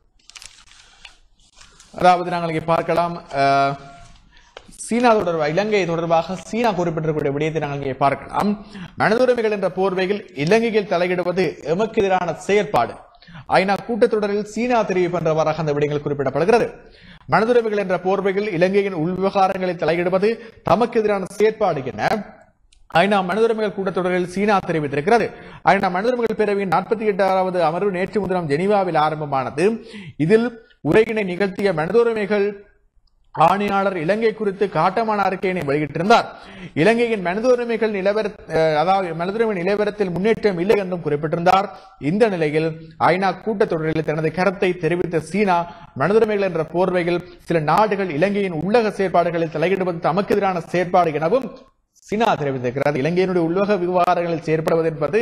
அதாவது நாங்கள் இங்கே பார்க்கலாம், சீனா தொடர்பாக இலங்கை தொடர்பாக சீனா குறிப்பிட்டிருக்கூடிய விடயத்தை நாங்கள் இங்கே பார்க்கலாம். மனித உரிமைகள் என்ற போர்வையில் இலங்கையில் தலையிடுவது எமக்கு எதிரான செயற்பாடு. ஐநா கூட்டத்தொடரில் சீனா தெரிவிப்பு என்றவாறாக அந்த விடயங்கள் குறிப்பிடப்படுகிறது. மனித உரிமைகள் என்ற போர்வையில் இலங்கையின் உள் விவகாரங்களில் தலையிடுவது தமக்கு எதிரான செயற்பாடு என ஐநா மனித உரிமைகள் கூட்டத்தொடரில் சீனா தெரிவித்திருக்கிறது. ஐநா மனித உரிமைகள் பேரவையின் நாற்பத்தி எட்டாவது அமர்வு நேற்று முன்தினம் ஜெனீவாவில் ஆரம்பமானது. இதில் உரையினை நிகழ்த்திய மனித உரிமைகள் ஆணையாளர் இலங்கை குறித்து காட்டமான அறிக்கையினை வெளியிட்டிருந்தார். இலங்கையின் மனித உரிமைகள் நிலவர அதாவது மனித உரிமை நிலவரத்தில் முன்னேற்றம் இல்லை என்றும் குறிப்பிட்டிருந்தார். இந்த நிலையில் ஐநா கூட்டத்தொடரில் தனது கருத்தை தெரிவித்த சீனா, மனித உரிமைகள் என்ற போர்வையில் சில நாடுகள் இலங்கையின் உள்ளக செயற்பாடுகளில் தலையிடுவது தமக்கு எதிரான செயற்பாடு எனவும் சீனா தெரிவித்திருக்கிறது. இலங்கையினுடைய உலக விவகாரங்களில் செயற்படுவது என்பது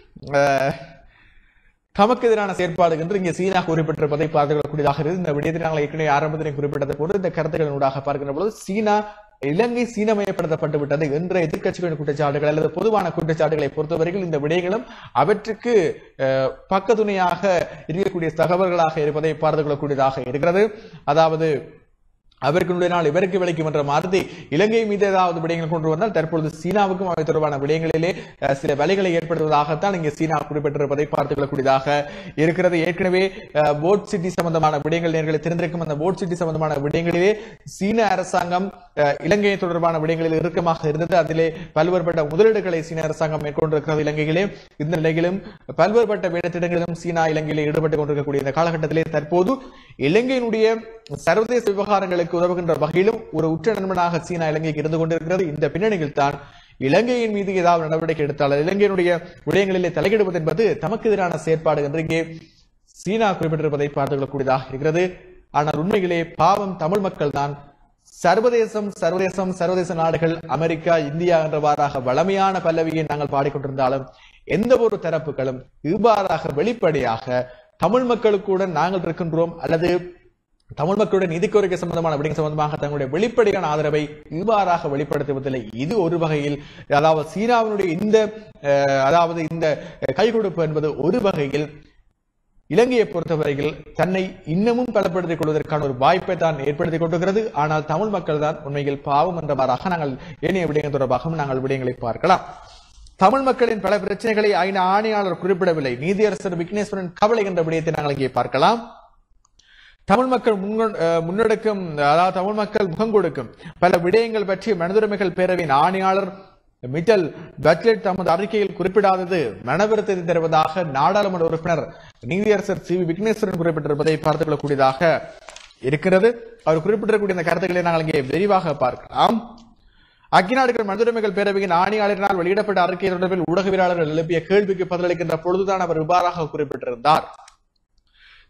தமக்கு எதிரான செயற்பாடு என்று இங்கே சீனா குறிப்பிட்டிருப்பதை பார்த்துக் கொள்ளக்கூடியதாக இருக்குது. இந்த விடயத்தை நாங்கள் ஏற்கனவே ஆரம்பத்திலே குறிப்பிட்டது போது இந்த கருத்துக்களினூடாக பார்க்கின்ற பொழுது சீனா இலங்கை சீனமயப்படுத்தப்பட்டு விட்டது என்ற எதிர்க்கட்சிகளின் குற்றச்சாட்டுகள் அல்லது பொதுவான குற்றச்சாட்டுகளை பொறுத்தவரையில் இந்த விடயங்களும் அவற்றுக்கு பக்கத்துணையாக இருக்கக்கூடிய தகவல்களாக இருப்பதை பார்த்துக் கொள்ளக்கூடியதாக இருக்கிறது. அதாவது அவர்களுடைய நாள் இவருக்கு விளைக்கும் என்ற மாதிரி இலங்கை மீது ஏதாவது விடயங்கள் கொண்டு வந்தால் தற்பொழுது சீனாவுக்கும் அவை தொடர்பான விடயங்களிலே சில வழிகளை ஏற்படுவதாகத்தான் இங்கே சீனா குறிப்பிட்டிருப்பதை பார்த்துக் கொள்ளக்கூடியதாக இருக்கிறது. ஏற்கனவே போட் சிட்டி சம்பந்தமான விடயங்கள் நேர்களை தெரிந்திருக்கும். அந்த போட் சிட்டி சம்பந்தமான விடயங்களிலே சீன அரசாங்கம் இலங்கை தொடர்பான விடயங்களில் இறுக்கமாக இருந்தது. அதிலே பல்வேறுபட்ட முதலீடுகளை சீன அரசாங்கம் மேற்கொண்டிருக்கிறது இலங்கையிலே. இந்த நிலையிலும் பல்வேறுபட்ட வேடத்திடங்களிலும் சீனா இலங்கையிலே ஈடுபட்டுக் கொண்டிருக்கக்கூடிய இந்த காலகட்டத்திலே தற்போது இலங்கையினுடைய சர்வதேச விவகாரங்களுக்கு உதவுகின்ற வகையிலும் ஒரு உற்ற நண்பனாக சீனா இலங்கைக்கு இருந்து கொண்டிருக்கிறது. இந்த பின்னணியில் தான் இலங்கையின் மீது ஏதாவது நடவடிக்கை எடுத்தால் இலங்கையினுடைய விடயங்களிலே தலையிடுவது என்பது தமக்கு எதிரான செயற்பாடு என்று இங்கே சீனா குறிப்பிட்டிருப்பதை பார்த்துக் கொள்ளக்கூடியதாக இருக்கிறது. ஆனால் உண்மையிலே பாவம் தமிழ் மக்கள் தான். சர்வதேசம் சர்வதேசம் சர்வதேச நாடுகள் அமெரிக்கா, இந்தியா என்றவாறாக வளமையான பல்லவியை நாங்கள் பாடிக்கொண்டிருந்தாலும் எந்த ஒரு தரப்புகளும் இவ்வாறாக வெளிப்படையாக தமிழ் மக்களுக்குடன் நாங்கள் இருக்கின்றோம் அல்லது தமிழ் மக்களுடைய நிதி கோரிக்கை சம்பந்தமான விடயம் சம்பந்தமாக தங்களுடைய வெளிப்படையான ஆதரவை இவ்வாறாக வெளிப்படுத்துவதில்லை. இது ஒரு வகையில் அதாவது சீனாவினுடைய இந்த அதாவது இந்த கை கொடுப்பு என்பது ஒரு வகையில் இலங்கையை பொறுத்தவரையில் தன்னை இன்னமும் பலப்படுத்திக் கொள்வதற்கான ஒரு வாய்ப்பை தான் ஏற்படுத்திக் கொண்டிருக்கிறது. ஆனால் தமிழ் மக்கள் தான் உண்மையில் பாவம் என்றவாறாக நாங்கள் ஏனைய விடயங்கள் தொடர்பாகவும் நாங்கள் விடயங்களை பார்க்கலாம். தமிழ் மக்களின் பல பிரச்சனைகளை ஐநா ஆணையாளர் குறிப்பிடவில்லை. நீதியரசர் விக்னேஸ்வரன் கவலை என்ற விடயத்தை நாங்கள் இங்கே பார்க்கலாம். தமிழ் மக்கள் முன்னெடுக்கும் அதாவது தமிழ் மக்கள் முகம் கொடுக்கும் பல விடயங்கள் பற்றி மனித உரிமைகள் பேரவையின் ஆணையாளர் மிச்சல் பட்லெட் தமது அறிக்கையில் குறிப்பிடாதது மனவிருத்தத்தை தருவதாக நாடாளுமன்ற உறுப்பினர் நீதியரசர் சி வி விக்னேஸ்வரன் குறிப்பிட்டிருப்பதை பார்த்துக் கொள்ளக்கூடியதாக இருக்கிறது. அவர் குறிப்பிட்டிருக்கக்கூடிய இந்த கருத்துக்களை நாங்கள் இங்கே விரிவாக பார்க்கலாம். ஐக்கிய நாடுகள் மனித உரிமைகள் பேரவையின் ஆணையாளரினால் வெளியிடப்பட்ட அறிக்கை தொடர்பில் ஊடகவியலாளர்கள் எழுப்பிய கேள்விக்கு பதிலளிக்கின்ற பொழுதுதான் அவர் இவ்வாறாக குறிப்பிட்டிருந்தார்.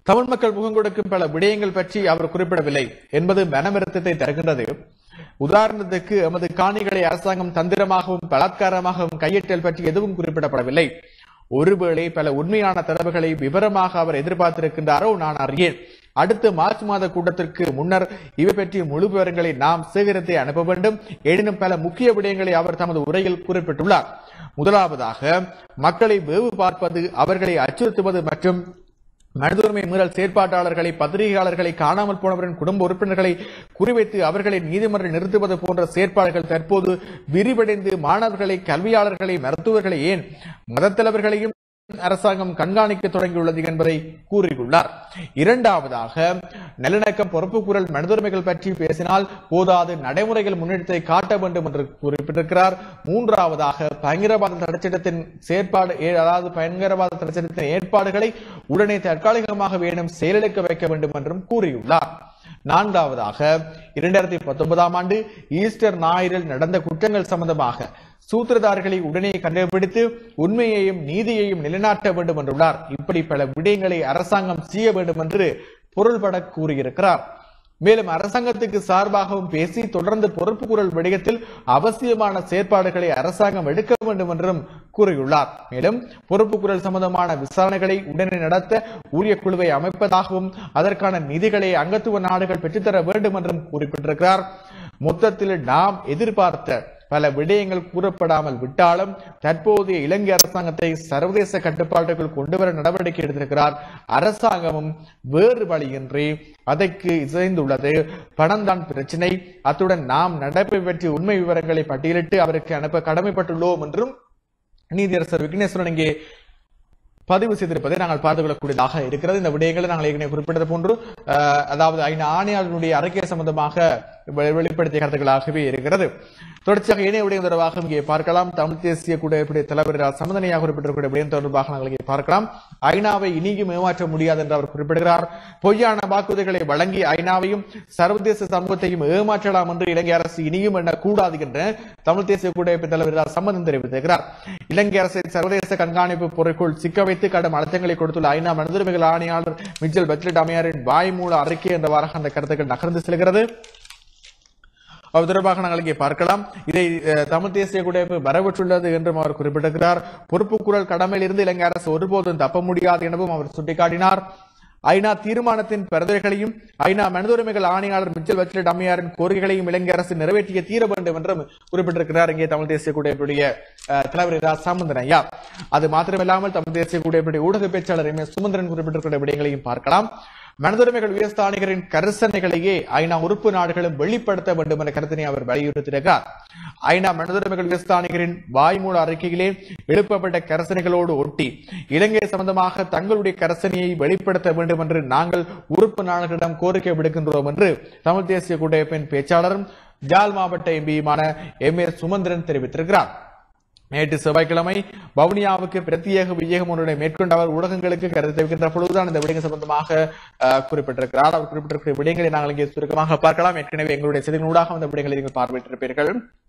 தமிழ் மக்கள் முகம் கொடுக்கும் பல விடயங்கள் பற்றி அவர் குறிப்பிடவில்லை என்பது மனவருத்தத்தை தருகின்றது. உதாரணத்துக்கு எமது காணிகளை அரசாங்கம் தந்திரமாகவும் பலாத்காரமாகவும் கையெட்டல் பற்றி எதுவும் குறிப்பிடப்படவில்லை. ஒருவேளை பல உண்மையான தரவுகளை விவரமாக அவர் எதிர்பார்த்திருக்கின்றாரோ நான் அறியேன். அடுத்த மார்ச் மாத கூட்டத்திற்கு முன்னர் இவை பற்றிய முழு விவரங்களை நாம் சேகரித்து அனுப்ப வேண்டும். எனினும் பல முக்கிய விடயங்களை அவர் தமது உரையில் குறிப்பிட்டுள்ளார். முதலாவதாக மக்களை வேவு பார்ப்பது, அவர்களை அச்சுறுத்துவது மற்றும் மனிதுரிமை மீறல் செயற்பாட்டாளர்களை, பத்திரிகையாளர்களை, காணாமல் போனவரின் குடும்ப உறுப்பினர்களை குறிவைத்து அவர்களை நீதிமன்றம் நிறுத்துவது போன்ற செயற்பாடுகள் தற்போது விரிவடைந்து மாணவர்களை, கல்வியாளர்களை, மருத்துவர்களை, ஏன் மதத்தலைவர்களையும் அரசாங்கம் கண்காணிக்க தொடங்கியுள்ளது என்பதை கூறியுள்ளார். இரண்டாவதாக நல்லிணக்கம், பொறுப்புக்கூறல், மனிதுரிமைகள் பற்றி பேசினால் போதாது, நடைமுறைகள் முன்னெடுத்தை காட்ட வேண்டும் என்று குறிப்பிட்டிருக்கிறார். மூன்றாவதாக பயங்கரவாத தடைச்சட்டத்தின் செயற்பாடு அதாவது பயங்கரவாத தடைச்சட்டத்தின் ஏற்பாடுகளை உடனே தற்காலிகமாக வேணும் செயலிழக்க வைக்க வேண்டும் என்றும் கூறியுள்ளார். நான்காவதாக இரண்டாயிரத்தி பத்தொன்பதாம் ஆண்டு ஈஸ்டர் ஞாயிறில் நடந்த குற்றங்கள் சம்பந்தமாக சூத்திரதாரிகளை உடனே கண்டுபிடித்து உண்மையையும் நீதியையும் நிலைநாட்ட வேண்டும் என்றுள்ளார். இப்படி பல விடயங்களை அரசாங்கம் செய்ய வேண்டும் என்று பொருள்பட கூறியிருக்கிறார். மேலும் அரசாங்கத்துக்கு சார்பாகவும் பேசி தொடர்ந்து பொறுப்புக்கூறல் விடயத்தில் அவசியமான செயற்பாடுகளை அரசாங்கம் எடுக்க வேண்டும் என்றும் கூறியுள்ளார். மேலும் பொறுப்புக்கூறல் சம்பந்தமான விசாரணைகளை உடனே நடத்த உரிய குழுவை அமைப்பதாகவும் அதற்கான நிதிகளை அங்கத்துவ நாடுகள் பெற்றுத்தர வேண்டும் என்றும் குறிப்பிட்டிருக்கிறார். மொத்தத்தில் நாம் எதிர்பார்த்த பல விடயங்கள் கூறப்படாமல் விட்டாலும் தற்போதைய இலங்கை அரசாங்கத்தை சர்வதேச கட்டுப்பாட்டுக்குள் கொண்டுவர நடவடிக்கை எடுத்திருக்கிறார். அரசாங்கமும் வேறு வழியின்றி அதற்கு இசைந்துள்ளது. பணம் தான் பிரச்சினை. அத்துடன் நாம் நடப்பை பற்றி உண்மை விவரங்களை பட்டியலிட்டு அவருக்கு அனுப்ப கடமைப்பட்டுள்ளோம் என்றும் நீதியரசர் விக்னேஸ்வரன் இங்கே பதிவு செய்திருப்பதை நாங்கள் பார்த்துக் கொள்ளக்கூடியதாக இருக்கிறது. இந்த விடயங்களை நாங்கள் ஏற்கனவே குறிப்பிட்டது போன்று அதாவது ஐநா ஆணையாளர்களுடைய அறிக்கை சம்பந்தமாக வெளிப்படுத்திய கருத்துக்களாகவே இருக்கிறது. தொடர்ச்சியாக ஏனைய விடயம் தொடர்பாக இங்கே பார்க்கலாம். தமிழ் தேசிய கூட்டமைப்புடைய தலைவர் சம்பந்தனையாக குறிப்பிட்டிருக்கிற விடயம் தொடர்பாக நாங்கள் இங்கே பார்க்கலாம். ஐநாவை இனியும் ஏமாற்ற முடியாது என்று அவர் குறிப்பிடுகிறார். பொய்யான வாக்குறுதிகளை வழங்கி ஐநாவையும் சர்வதேச சமூகத்தையும் ஏமாற்றலாம் என்று இலங்கை அரசு இனியும் எண்ணக்கூடாது என்று தமிழ் தேசிய கூட்டமைப்பு தலைவர் சம்பந்தன் தெரிவித்திருக்கிறார். இலங்கை அரசை சர்வதேச கண்காணிப்பு பொருட்கள் சிக்க வைத்து கடும் அழுத்தங்களை கொடுத்துள்ள ஐநா மனிதுரிமைகள் ஆணையாளர் மிச்சல் பட்லெட் அம்மையாரின் வாய்மூல அறிக்கை என்றவாறாக அந்த கருத்துக்கள் நகர்ந்து செல்கிறது. அது தொடர்பாக நாங்கள் இங்கே பார்க்கலாம். இதை தமிழ் தேசிய கூட்டமைப்பு வரவேற்றுள்ளது என்றும் அவர் குறிப்பிட்டிருக்கிறார். பொறுப்புக்கூறல் கடமையில் இருந்து இலங்கை அரசு ஒருபோதும் தப்ப முடியாது எனவும் அவர் சுட்டிக்காட்டினார். ஐநா தீர்மானத்தின் பரிந்துரைகளையும் ஐநா மனிதுரிமைகள் ஆணையாளர் மிச்சல் பட்லெட் அம்மையாரின் கோரிக்கைகளையும் இலங்கை அரசு நிறைவேற்றிய தீர வேண்டும் என்றும் குறிப்பிட்டிருக்கிறார். இங்கே தமிழ் தேசிய கூட்டமைப்புடைய தலைவர் சாமந்தன் ஐயா. அது மாத்திரமில்லாமல் தமிழ் தேசிய கூட்டமைப்புடைய ஊடக பேச்சாளர் எம் எஸ் சுமந்திரன் குறிப்பிட்டிருக்கிற விடயங்களையும் பார்க்கலாம். மனிதுரிமைகள் உயர்ஸ்தானிகரின் கரிசனைகளையே ஐநா உறுப்பு நாடுகளும் வெளிப்படுத்த வேண்டும் என்ற கருத்தினை அவர் வலியுறுத்தியிருக்கிறார். ஐநா மனிதுரிமைகள் உயர்ஸ்தானிகரின் வாய்மூல அறிக்கையிலே எழுப்பப்பட்ட கரிசனைகளோடு ஒட்டி இலங்கை சம்பந்தமாக தங்களுடைய கரிசனையை வெளிப்படுத்த வேண்டும் என்று நாங்கள் உறுப்பு நாடுகளிடம் கோரிக்கை விடுக்கின்றோம் என்று தமிழ் தேசிய கூட்டமைப்பின் பேச்சாளரும் ஜாழ் மாவட்ட எம்பியுமான எம் ஏ சுமந்திரன் தெரிவித்திருக்கிறார். நேற்று செவ்வாய்க்கிழமை வவுனியாவுக்கு பிரத்யேக விஜயம் ஒன்றை மேற்கொண்ட அவர் ஊடகங்களுக்கு கருத்து தெரிவிக்கின்ற பொழுதுதான் இந்த விடயங்கள் சம்பந்தமாக குறிப்பிட்டிருக்கிறார். அவர் குறிப்பிட்டிருக்கிற விடயங்களை நாங்கள் இங்கே சுருக்கமாக பார்க்கலாம். ஏற்கனவே எங்களுடைய செய்திகளூடாக அந்த விடயங்களை நீங்கள் பார்வையிட்டிருப்பீர்கள்.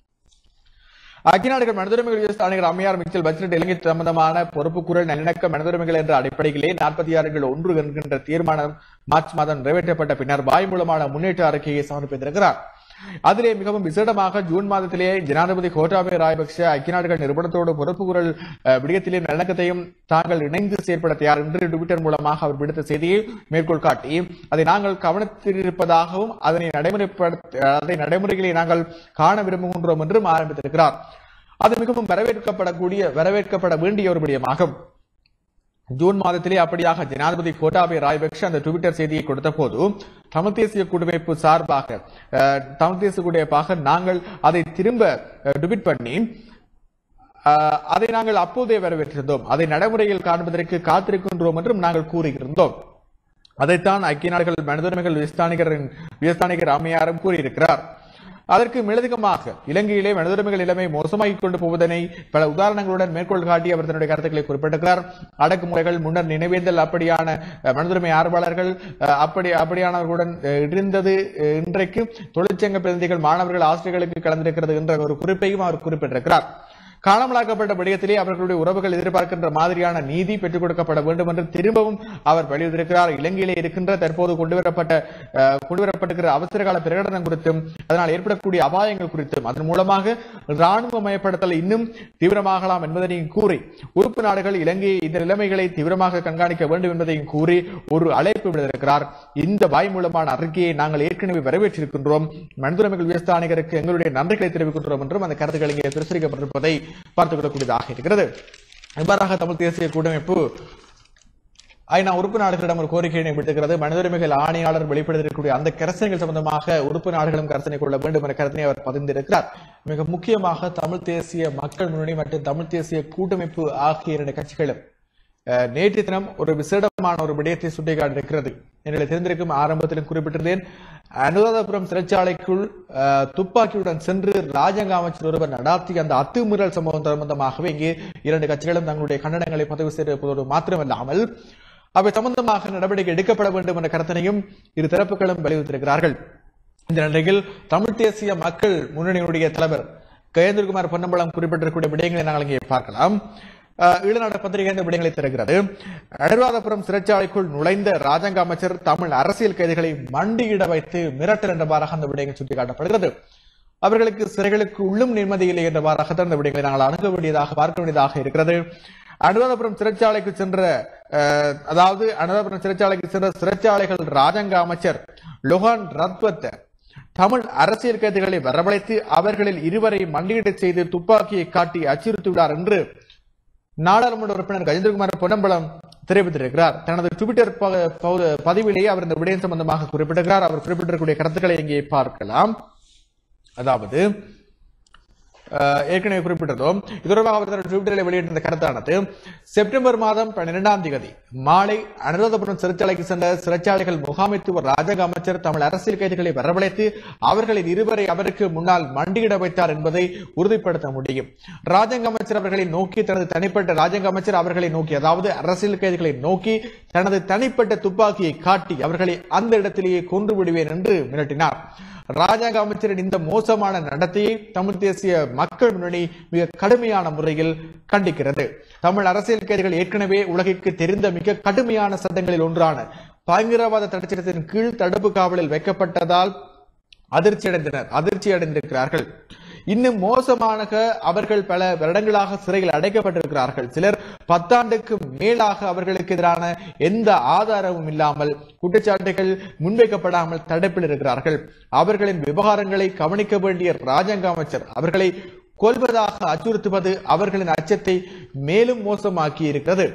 ஐக்கிய நாடுகள் மனிதுரிமைகள் உயர்ஸ்தானிகர் அம்மையார் மிச்சல் பட்லெட் இலங்கை சம்பந்தமான பொறுப்புக்கூறல், நல்லிணக்க, மனிதுரிமைகள் என்ற அடிப்படையிலே நாற்பத்தி ஆறு ஒன்று என்கின்ற தீர்மானம் மார்ச் மாதம் நிறைவேற்றப்பட்ட பின்னர் வாய்மூலமான முன்னேற்ற அறிக்கையை சமர்ப்பித்திருக்கிறார். அதிலே மிகவும் விசேடமாக ஜூன் மாதத்திலே ஜனாதிபதி கோட்டாபய ராஜபக்ஷ ஐக்கிய நாடுகள் நிறுவனத்தோடு பொறுப்புக்கூறல் விடயத்திலே நல்லிணக்கத்தையும் தாங்கள் இணைந்து செயற்பட தயார் என்று ட்விட்டர் மூலமாக அவர் விடுத்த செய்தியை மேற்கோள் காட்டி அதை நாங்கள் கவனித்திருப்பதாகவும் அதனை நடைமுறைப்படுத்த அதை நடைமுறைகளை நாங்கள் காண விரும்புகின்றோம் என்றும் ஆரம்பித்திருக்கிறார். அது மிகவும் வரவேற்கப்படக்கூடிய வரவேற்கப்பட வேண்டிய ஒரு விடயமாகும். ஜூன் மாதத்திலே அப்படியாக ஜனாதிபதி கோட்டாபய ராஜபக்ஷ அந்த ட்விட்டர் செய்தியை கொடுத்த போது தமிழ் தேசிய கூட்டமைப்பு சார்பாக தமிழ் தேசிய கூட்டமைப்பாக நாங்கள் அதை திரும்ப ட்வீட் பண்ணி அதை நாங்கள் அப்போதே வரவேற்றிருந்தோம். அதை நடைமுறையில் காண்பதற்கு காத்திருக்கின்றோம் என்றும் நாங்கள் கூறியிருந்தோம். அதைத்தான் ஐக்கிய நாடுகள் மனிதுரிமைகள் உயர்ஸ்தானிகரின் உயர்ஸ்தானிகர் அம்மையாரும் கூறியிருக்கிறார். அதற்கு மேலதிகமாக இலங்கையிலே மனிதுரிமைகள் நிலைமை மோசமாகிக் கொண்டு போவதனை பல உதாரணங்களுடன் மேற்கோள் காட்டி அவர் தன்னுடைய கருத்துக்களை குறிப்பிட்டிருக்கிறார். அடக்குமுறைகள், முன்னர் நினைவேந்தல், அப்படியான மனிதுரிமை ஆர்வலர்கள் அப்படி அப்படியானவர்களுடன் இருந்தது இன்றைக்கு தொழிற்சங்க பிரதிநிதிகள், மாணவர்கள், ஆசிரியர்களுக்கு கலந்திருக்கிறது என்ற ஒரு குறிப்பையும் அவர் குறிப்பிட்டிருக்கிறார். காணாமலாக்கப்பட்ட விடயத்திலே அவர்களுடைய உறவுகள் எதிர்பார்க்கின்ற மாதிரியான நீதி பெற்றுக் கொடுக்கப்பட வேண்டும் என்று திரும்பவும் அவர் வலியுறுத்தியிருக்கிறார். இலங்கையிலே இருக்கின்ற தற்போது கொண்டுவரப்பட்ட கொண்டுவரப்பட்டிருக்கிற அவசரகால பிரகடனம் குறித்தும் அதனால் ஏற்படக்கூடிய அபாயங்கள் குறித்தும் அதன் மூலமாக ராணுவ மயப்படுத்தல் இன்னும் தீவிரமாகலாம் என்பதனையும் கூறி உறுப்பு நாடுகள் இலங்கையை இந்த நிலைமைகளை தீவிரமாக கண்காணிக்க வேண்டும் என்பதையும் கூறி ஒரு அழைப்பு விடுத்திருக்கிறார். இந்த வாய்மூலமான அறிக்கையை நாங்கள் ஏற்கனவே வரவேற்றிருக்கின்றோம். மனிதுரிமைகள் உயர்ஸ்தானிகருக்கு எங்களுடைய நன்றிகளை தெரிவிக்கின்றோம் என்றும் அந்த கருத்துக்கள் இங்கே பிரசுரிக்கப்பட்டிருப்பதை பார்த்துவிடக்கூடியதாக இருக்கிறது. இவ்வாறாக தமிழ் தேசிய கூட்டமைப்பு ஐநா உறுப்பு நாடுகளிடம் ஒரு கோரிக்கையினை விடுக்கிறது. மனித உரிமைகள் ஆணையாளர் வெளிப்படுத்தியிருக்கக்கூடிய அந்த கரசனைகள் சம்பந்தமாக உறுப்பு நாடுகளும் கரசனை கொள்ள வேண்டும் என்ற கருத்தினை அவர் பதிந்திருக்கிறார். மிக முக்கியமாக தமிழ் தேசிய மக்கள் முன்னணி மற்றும் தமிழ் தேசிய கூட்டமைப்பு ஆகிய இரண்டு கட்சிகளும் நேற்று தினம் ஒரு விசேடமான ஒரு விடயத்தை சுட்டிக்காட்டியிருக்கிறது. என்னுடைய தெரிந்திருக்கும் ஆரம்பத்திலும் குறிப்பிட்டிருந்தேன். அனுராதபுரம் சிறைச்சாலைக்குள் துப்பாக்கியுடன் சென்று ராஜாங்க அமைச்சர் ஒருவர் நடாத்திய அந்த அத்துமீறல் சம்பவம் சம்பந்தமாகவே இங்கே இரண்டு கட்சிகளும் தங்களுடைய கண்டனங்களை பதிவு செய்திருப்பதோடு மாத்திரமல்லாமல் அவை சம்பந்தமாக நடவடிக்கை எடுக்கப்பட வேண்டும் என்ற கருத்தினையும் இரு தரப்புகளும் வலியுறுத்தியிருக்கிறார்கள். இந்த நிலையில் தமிழ் தேசிய மக்கள் முன்னணியினுடைய தலைவர் கஜேந்திரகுமார் பொன்னம்பலம் குறிப்பிட்டிருக்கூடிய விடயங்களை நாங்கள் இங்கே பார்க்கலாம். ஈழநாடு பத்திரிகை இந்த விடயங்களை தருகிறது. அனுராதபுரம் சிறைச்சாலைக்குள் நுழைந்த ராஜாங்க அமைச்சர் தமிழ் அரசியல் கைதிகளை மண்டியிட வைத்து மிரட்டல் என்றவாறாக அந்த விடயங்கள் சுட்டிக்காட்டப்படுகிறது. அவர்களுக்கு சிறைகளுக்கு உள்ளும் நிம்மதி இல்லை என்றவாறாக அந்த விடயங்களை நாங்கள் அணுக வேண்டியதாக பார்க்க வேண்டியதாக இருக்கிறது. அனுராதபுரம் சிறைச்சாலைக்கு சென்ற அதாவது அனுராதபுரம் சிறைச்சாலைக்கு சென்ற சிறைச்சாலைகள் ராஜாங்க அமைச்சர் லொஹான் ரத்வத் தமிழ் அரசியல் கைதிகளை வரவழைத்து அவர்களில் இருவரை மண்டியிட செய்து துப்பாக்கியை காட்டி அச்சுறுத்தியுள்ளார் என்று நாடாளுமன்ற உறுப்பினர் கஜேந்திரகுமார் பொன்னம்பலம் தெரிவித்திருக்கிறார். தனது ட்விட்டர் பதிவிலேயே அவர் இந்த விடயம் சம்பந்தமாக குறிப்பிட்டிருக்கிறார். அவர் குறிப்பிட்டிருக்கக்கூடிய கருத்துக்களை இங்கே பார்க்கலாம். அதாவது ஏற்கனவே குறிப்பிட்டதும் இது தொடர்பாக அவர் ட்விட்டரில் வெளியிட்ட கருத்தானது செப்டம்பர் மாதம் பன்னிரெண்டாம் தேதி மாலை அனுராதபுரம் சிறைச்சாலைக்கு சென்ற சிறைச்சாலைகள் முகாமைத்துவ ராஜாங்க அமைச்சர் தமிழ் அரசியல் கைதிகளை வரவழைத்து அவர்களின் இருவரை அவருக்கு முன்னால் மண்டியிட வைத்தார் என்பதை உறுதிப்படுத்த முடியும். ராஜாங்க அமைச்சர் அவர்களை நோக்கி தனது தனிப்பட்ட ராஜாங்க அமைச்சர் அவர்களை நோக்கி அதாவது அரசியல் கைதிகளை நோக்கி தனது தனிப்பட்ட துப்பாக்கியை காட்டி அவர்களை அந்த இடத்திலேயே கொன்று விடுவேன் என்று மிரட்டினார். ராஜாங்க அமைச்சரின் இந்த மோசமான நடத்தையை தமிழ் தேசிய மக்கள் முன்னணி மிக கடுமையான முறையில் கண்டிக்கிறது. தமிழ் அரசியல் கைதிகள் ஏற்கனவே உலகிற்கு தெரிந்த மிக கடுமையான சட்டங்களில் ஒன்றான பயங்கரவாத தடைச்சட்டத்தின் கீழ் தடுப்பு காவலில் வைக்கப்பட்டதால் அதிர்ச்சி அடைந்தனர் அதிர்ச்சி அடைந்திருக்கிறார்கள். இன்னும் மோசமாக அவர்கள் பல வருடங்களாக சிறையில் அடைக்கப்பட்டிருக்கிறார்கள். சிலர் பத்தாண்டுக்கு மேலாக அவர்களுக்கு எதிரான எந்த ஆதாரமும் இல்லாமல் குற்றச்சாட்டுகள் முன்வைக்கப்படாமல் தடுப்பில் இருக்கிறார்கள். அவர்களின் விவகாரங்களை கவனிக்க வேண்டிய ராஜாங்க அமைச்சர் அவர்களை கொல்வதாக அச்சுறுத்துவது அவர்களின் அச்சத்தை மேலும் மோசமாக்கி இருக்கிறது.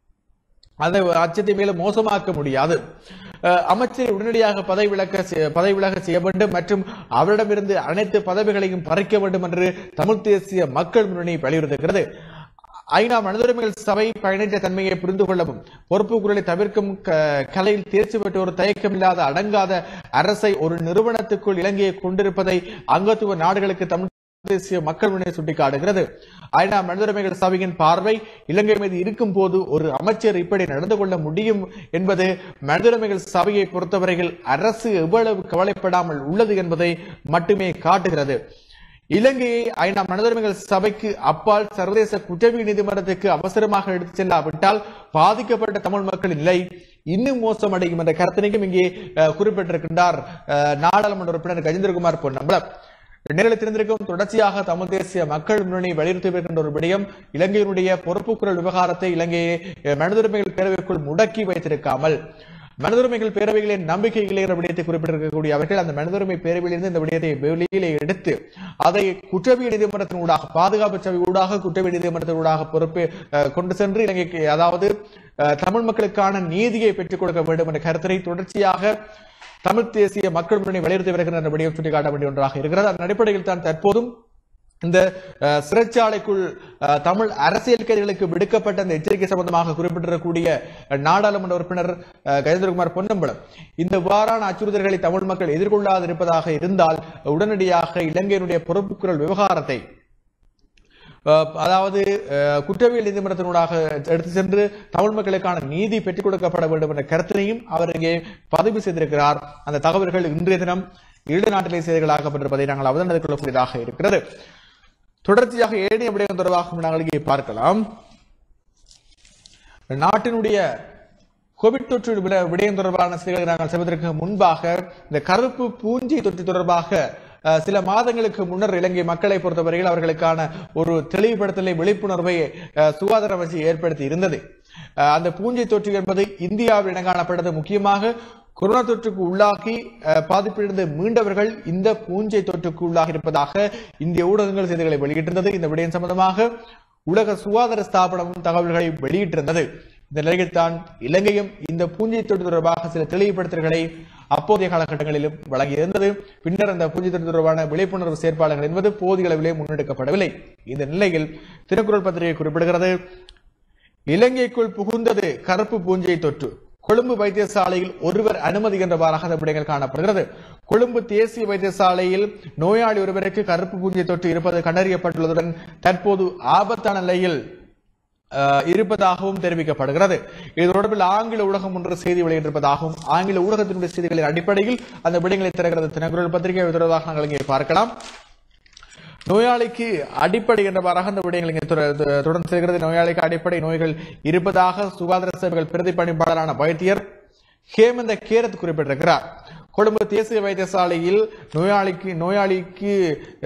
அதை அச்சத்தை மேலும் மோசமாக்க முடியாது. அமைச்சரை உடனடியாக பதவி விலக பதவி விலக செய்ய வேண்டும் மற்றும் அவரிடமிருந்து அனைத்து பதவிகளையும் பறிக்க வேண்டும் என்று தமிழ் தேசிய மக்கள் முன்னணி வலியுறுத்துகிறது. ஐநா மனித உரிமைகள் சபை பயணித்த தன்மையை புரிந்து கொள்ளவும் பொறுப்பு குரலை தவிர்க்கும் கலையில் தேர்ச்சி பெற்ற ஒரு தயக்கமில்லாத அடங்காத அரசை ஒரு நிறுவனத்துக்குள் இலங்கையை கொண்டிருப்பதை அங்கத்துவ நாடுகளுக்கு தமிழ் தேசிய மக்கள் முன்னணி சுட்டிக்காட்டுகிறது. ஐநா மனித உரிமைகள் சபையின் பார்வை இலங்கை மீது இருக்கும் போது ஒரு அமைச்சர் இப்படி நடந்து கொள்ள முடியும் என்பது மனித உரிமைகள் சபையை பொறுத்தவரையில் அரசு எவ்வளவு கவலைப்படாமல் உள்ளது என்பதை மட்டுமே காட்டுகிறது. இலங்கையை ஐநா மனித உரிமைகள் சபைக்கு அப்பால் சர்வதேச குற்றவியல் நீதிமன்றத்துக்கு அவசரமாக எடுத்துச் செல்லாவிட்டால் பாதிக்கப்பட்ட தமிழ் மக்களின் நிலை இன்னும் மோசமடையும் என்ற கருத்தினையும் இங்கே குறிப்பிட்டிருக்கின்றார் நாடாளுமன்ற உறுப்பினர் கஜேந்திரகுமார் பொன்னம்பலம். நேரில் தெரிந்திருக்கும் தொடர்ச்சியாக தமிழ் தேசிய மக்கள் முன்னணி வலியுறுத்தி வருகின்ற ஒரு விடயம் இலங்கையினுடைய பொறுப்புக்குரல் விவகாரத்தை இலங்கையை மனித உரிமைகள் பேரவைக்குள் முடக்கி வைத்திருக்காமல் மனித உரிமைகள் பேரவைகளின் நம்பிக்கை இல்லை என்ற விடயத்தை குறிப்பிட்டிருக்கக்கூடிய அவர்கள் அந்த மனித உரிமை பேரவையிலிருந்து இந்த விடயத்தை வெளியிலே எடுத்து அதை குற்றவியல் நீதிமன்றத்தின் ஊடாக பாதுகாப்பு சபை ஊடாக குற்றவியல் நீதிமன்றத்தின் ஊடாக பொறுப்பு கொண்டு சென்று இலங்கைக்கு அதாவது தமிழ் மக்களுக்கான நீதியை பெற்றுக் கொடுக்க வேண்டும் என்ற கருத்தினை தொடர்ச்சியாக தமிழ் தேசிய மக்கள் முன்னணி வலியுறுத்தி வருகின்ற விடயம் சுட்டிக்காட்ட வேண்டிய ஒன்றாக இருக்கிறது. அதன் அடிப்படையில் தான் தற்போதும் இந்த சிறைச்சாலைக்குள் தமிழ் அரசியல் கைதிகளுக்கு விடுக்கப்பட்ட அந்த எச்சரிக்கை சம்பந்தமாக குறிப்பிட்டிருக்கக்கூடிய நாடாளுமன்ற உறுப்பினர் கஜேந்திரகுமார் பொன்னம்பலம் இந்த வாரான அச்சுறுத்தல்களை தமிழ் மக்கள் எதிர்கொள்ளாதிருப்பதாக இருந்தால் உடனடியாக இலங்கையினுடைய பொறுப்புக்குரல் விவகாரத்தை அதாவது குற்றவியல் நீதிமன்றத்தினூடாக எடுத்து சென்று தமிழ் மக்களுக்கான நீதி பெற்றுக் கொடுக்கப்பட வேண்டும் என்ற கருத்தினையும் அவர் இங்கே பதிவு செய்திருக்கிறார். அந்த தகவல்கள் இன்றைய தினம் ஈழ நாட்டிலே செய்திகளாக்கப்பட்டிருப்பதை நாங்கள் அவதானித்துக் கொள்ளக்கூடியதாக இருக்கிறது. தொடர்ச்சியாக ஏனைய விடயம் தொடர்பாக நாங்கள் இங்கே பார்க்கலாம். நாட்டினுடைய கோவிட் தொற்று விடயம் தொடர்பான செய்திகளை நாங்கள் செய்வதற்கு முன்பாக இந்த கருப்பு பூஞ்சை தொற்று தொடர்பாக சில மாதங்களுக்கு முன்னர் இலங்கை மக்களை பொறுத்தவரையில் அவர்களுக்கான ஒரு தெளிவுபடுத்தலை விழிப்புணர்வை சுகாதார அமைச்சு ஏற்படுத்தி இருந்தது. அந்த பூஞ்சை தொற்று என்பது இந்தியாவில் இனங்காணப்பட்டது. முக்கியமாக கொரோனா தொற்றுக்கு உள்ளாகி பாதிப்பிலிருந்து மீண்டவர்கள் இந்த பூஞ்சை தொற்றுக்கு உள்ளாகி இருப்பதாக இந்திய ஊடகங்கள் செய்திகளை வெளியிட்டிருந்தது. இந்த விடயம் சம்பந்தமாக உலக சுகாதார ஸ்தாபனமும் தகவல்களை வெளியிட்டிருந்தது. இந்த நிலையில் தான் இலங்கையும் இந்த பூஞ்சை தொற்று தொடர்பாக சில தெளிவுபடுத்தல்களை அப்போதைய காலகட்டங்களிலும் வழங்கியிருந்தது. பின்னர் அந்த பூஞ்சை தொற்று தொடர்பான விழிப்புணர்வு செயற்பாடுகள் என்பது போதிய அளவிலே முன்னெடுக்கப்படவில்லை. இந்த நிலையில் தினக்குரல் பத்திரிகை குறிப்பிடுகிறது, இலங்கைக்குள் புகுந்தது கருப்பு பூஞ்சை தொற்று. கொழும்பு வைத்தியசாலையில் ஒருவர் அனுமதி என்றவாறாக அந்த விடயங்கள் காணப்படுகிறது. கொழும்பு தேசிய வைத்தியசாலையில் நோயாளி ஒருவருக்கு கருப்பு பூஞ்சை தொற்று இருப்பது கண்டறியப்பட்டுள்ளதுடன் தற்போது ஆபத்தான நிலையில் இருப்பதாகவும் தெரிவிக்கப்படுகிறது. இது தொடர்பில் ஆங்கில ஊடகம் ஒன்று செய்தி வெளியிட்டிருப்பதாகவும் ஆங்கில ஊடகத்தினுடைய செய்திகளின் அடிப்படையில் அந்த விடயங்களை தருகிறது தினக்குரல் பத்திரிகை. தொடர்பாக நாங்கள் இங்கே பார்க்கலாம். நோயாளிக்கு அடிப்படை என்றவாறாக அந்த விடயங்கள் இங்கே தொடர்ந்து செல்கிறது. நோயாளிக்கு அடிப்படை நோய்கள் இருப்பதாக சுகாதார சேவைகள் பிரதி பணிப்பாளரான வைத்தியர் ஹேமந்த கேரத் குறிப்பிட்டிருக்கிறார். கொழும்பு தேசிய வைத்தியசாலையில் நோயாளிக்கு நோயாளிக்கு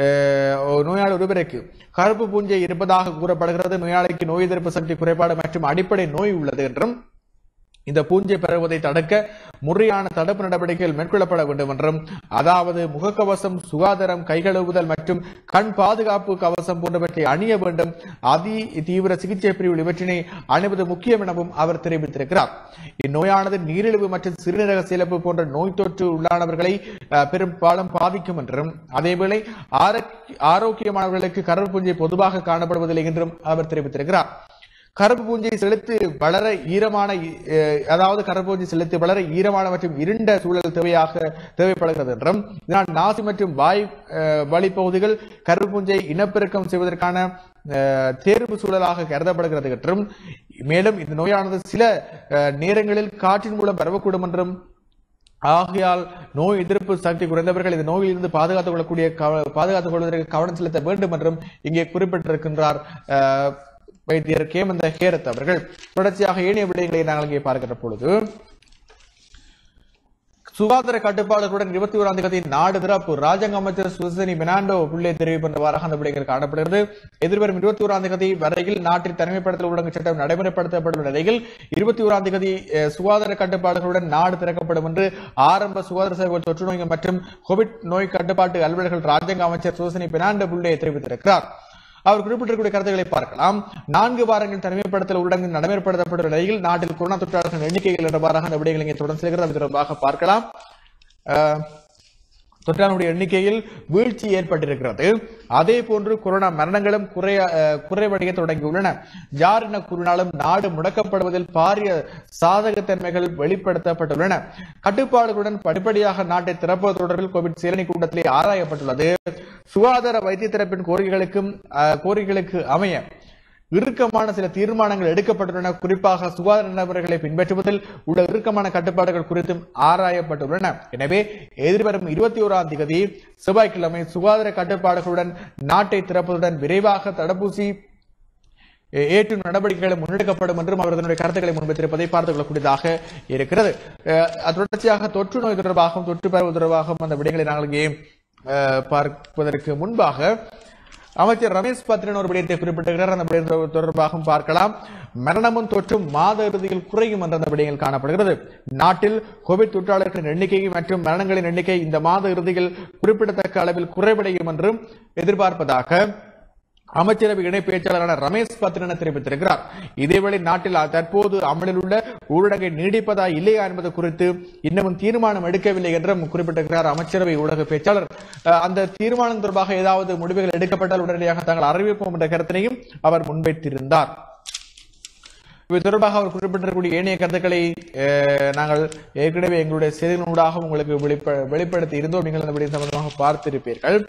நோயாளி ஒருவருக்கு கருப்பு பூஞ்சை இருப்பதாக கூறப்படுகிறது. நோயாளிக்கு நோய் எதிர்ப்பு சக்தி குறைபாடு மற்றும் அடிப்படை நோய் உள்ளது என்றும் இந்த பூஞ்சை பரவுவதை தடுக்க முறையான தடுப்பு நடவடிக்கைகள் மேற்கொள்ளப்பட வேண்டும் என்றும், அதாவது முகக்கவசம், சுகாதாரம், கைகழுவுதல் மற்றும் கண் பாதுகாப்பு கவசம் போன்றவற்றை அணிய வேண்டும். அதி தீவிர சிகிச்சை பிரிவு இவற்றினை அணிவது முக்கியம் எனவும் அவர் தெரிவித்திருக்கிறார். இந்நோயானது நீரிழிவு மற்றும் சிறுநீரக செயலிழப்பு போன்ற நோய் தொற்று உள்ளானவர்களை பெரும்பாலும் பாதிக்கும் என்றும், அதேவேளை ஆரோக்கியமானவர்களுக்கு கருப்பு பூஞ்சை பொதுவாக காணப்படுவதில்லை என்றும் அவர் தெரிவித்திருக்கிறார். கருப்பு பூஞ்சை செலுத்து வளர ஈரமான அதாவது கருப்பு பூஞ்சை செலுத்து வளர ஈரமான மற்றும் இருண்ட சூழல் தேவையாக தேவைப்படுகிறது என்றும், இதனால் நாசி மற்றும் வாய் வழி பகுதிகள் கருப்பு பூஞ்சை இனப்பெருக்கம் செய்வதற்கான தேர்வு சூழலாக கருதப்படுகிறது என்றும், மேலும் இந்த நோயானது சில நேரங்களில் காற்றின் மூலம் பரவக்கூடும் என்றும், ஆகையால் நோய் எதிர்ப்பு சக்தி குறைந்தவர்கள் இந்த நோயில் இருந்து பாதுகாத்துக் கொள்ளக்கூடிய பாதுகாத்துக் கொள்வதற்கு கவனம் செலுத்த வேண்டும் என்றும் இங்கே குறிப்பிட்டிருக்கின்றார் வைத்தியர் கேமந்த ஹேரத் அவர்கள். தொடர்ச்சியாக ஏனைய விடயங்களை நாங்கள் இங்கே பார்க்கிற பொழுது, சுகாதார கட்டுப்பாடுகளுடன் இருபத்தி ஓராம் தேதி நாடு திறப்பு. ராஜாங்க அமைச்சர் சுசனி பெர்னாண்டோ புள்ளே தெரிவிப்பதாக அந்த விடயங்கள் காணப்படுகிறது. எதிர்வரும் இருபத்தி ஓராம் தேதி வரையில் நாட்டில் தனிமைப்படுத்தல் ஊடக சட்டம் நடைமுறைப்படுத்தப்படும் நிலையில் இருபத்தி ஓராம் தேதி சுகாதார கட்டுப்பாடுகளுடன் நாடு திறக்கப்படும் என்று ஆரம்ப சுகாதார சேவைகள் தொற்று நோய் மற்றும் கோவிட் நோய் கட்டுப்பாட்டு அலுவலர்கள் ராஜாங்க அமைச்சர் சுசனி பெர்னாண்டோ புள்ளே தெரிவித்திருக்கிறார். அவர் குறிப்பிட்டிருக்கூடிய கருத்துக்களை பார்க்கலாம். நான்கு வாரங்கள் தனிமைப்படுத்தல் ஊரடங்கு நடைமுறைப்படுத்தப்படும் நிலையில் நாட்டில் கொரோனா தொற்றாளர்கள் எண்ணிக்கைகள் என்றவாறாக அந்த விடயங்கள் இங்கே தொடர்ந்து செல்கிறது. அது தொடர்பாக பார்க்கலாம். தொற்றானுடைய எண்ணிக்கையில் வீழ்ச்சி ஏற்பட்டிருக்கிறது. அதே போன்று கொரோனா மரணங்களும் குறைய குறைவடைய தொடங்கியுள்ளன. யார் என கூறினாலும் நாடு முடக்கப்படுவதில் பாரிய சாதகத்தன்மைகள் வெளிப்படுத்தப்பட்டுள்ளன. கட்டுப்பாடுகளுடன் படிப்படியாக நாட்டை திறப்பது தொடர்பில் கோவிட் செயலணி கூட்டத்திலே ஆராயப்பட்டுள்ளது. சுகாதார வைத்திய தரப்பின் கோரிக்கைகளுக்கும் கோரிக்கைகளுக்கு அமைய இறுக்கமான சில தீர்மானங்கள் எடுக்கப்பட்டுள்ளன. குறிப்பாக சுகாதார நடைமுறைகளை பின்பற்றுவதில் உள்ள இறுக்கமான கட்டுப்பாடுகள் குறித்தும் ஆராயப்பட்டுள்ளன. எனவே எதிர்வரும் இருபத்தி ஓராம் தேதி செவ்வாய்க்கிழமை சுகாதார கட்டுப்பாடுகளுடன் நாட்டை திறப்பதுடன் விரைவாக தடுப்பூசி ஏற்றும் நடவடிக்கைகள் முன்னெடுக்கப்படும் என்றும் அவர் தன்னுடைய கருத்துக்களை முன்வைத்திருப்பதை பார்த்துக் கொள்ளக்கூடியதாக இருக்கிறது. தொடர்ச்சியாக தொற்று நோய் தொடர்பாகவும் தொற்று பரவு தொடர்பாகவும் அந்த விடயங்களை நாங்கள் இங்கே பார்ப்பதற்கு முன்பாக அமைச்சர் ரமேஷ் பத்ரன் ஒரு விடயத்தை குறிப்பிட்டிருக்கிறார். அந்த விடயம் தொடர்பாகவும் பார்க்கலாம். மரணமும் தொற்றும் மாத இறுதியில் குறையும் என்ற அந்த விடயங்கள் காணப்படுகிறது. நாட்டில் கோவிட் தொற்றாளர்களின் எண்ணிக்கை மற்றும் மரணங்களின் எண்ணிக்கை இந்த மாத இறுதியில் குறிப்பிடத்தக்க அளவில் குறைவடையும் என்றும் எதிர்பார்ப்பதாக அமைச்சரவை இணை பேச்சாளரான ரமேஷ் பத்ரன் தெரிவித்திருக்கிறார். இதேவேளை நாட்டில் தற்போது அமலில் உள்ள ஊரடங்கை நீடிப்பதா இல்லையா என்பது குறித்து இன்னமும் தீர்மானம் எடுக்கவில்லை என்றும் குறிப்பிட்டிருக்கிறார் அமைச்சரவை ஊடக பேச்சாளர். அந்த தீர்மானம் தொடர்பாக ஏதாவது முடிவுகள் எடுக்கப்பட்டால் உடனடியாக தாங்கள் அறிவிப்போம் என்ற கருத்தினையும் அவர் முன்வைத்திருந்தார். இது தொடர்பாக அவர் குறிப்பிட்டிருக்கக்கூடிய ஏனைய கருத்துக்களை நாங்கள் ஏற்கனவே எங்களுடைய செய்திகளூடாக உங்களுக்கு வெளிப்படுத்தி இருந்தோம். நீங்கள் அந்த விடயம் சம்பந்தமாக பார்த்திருப்பீர்கள்.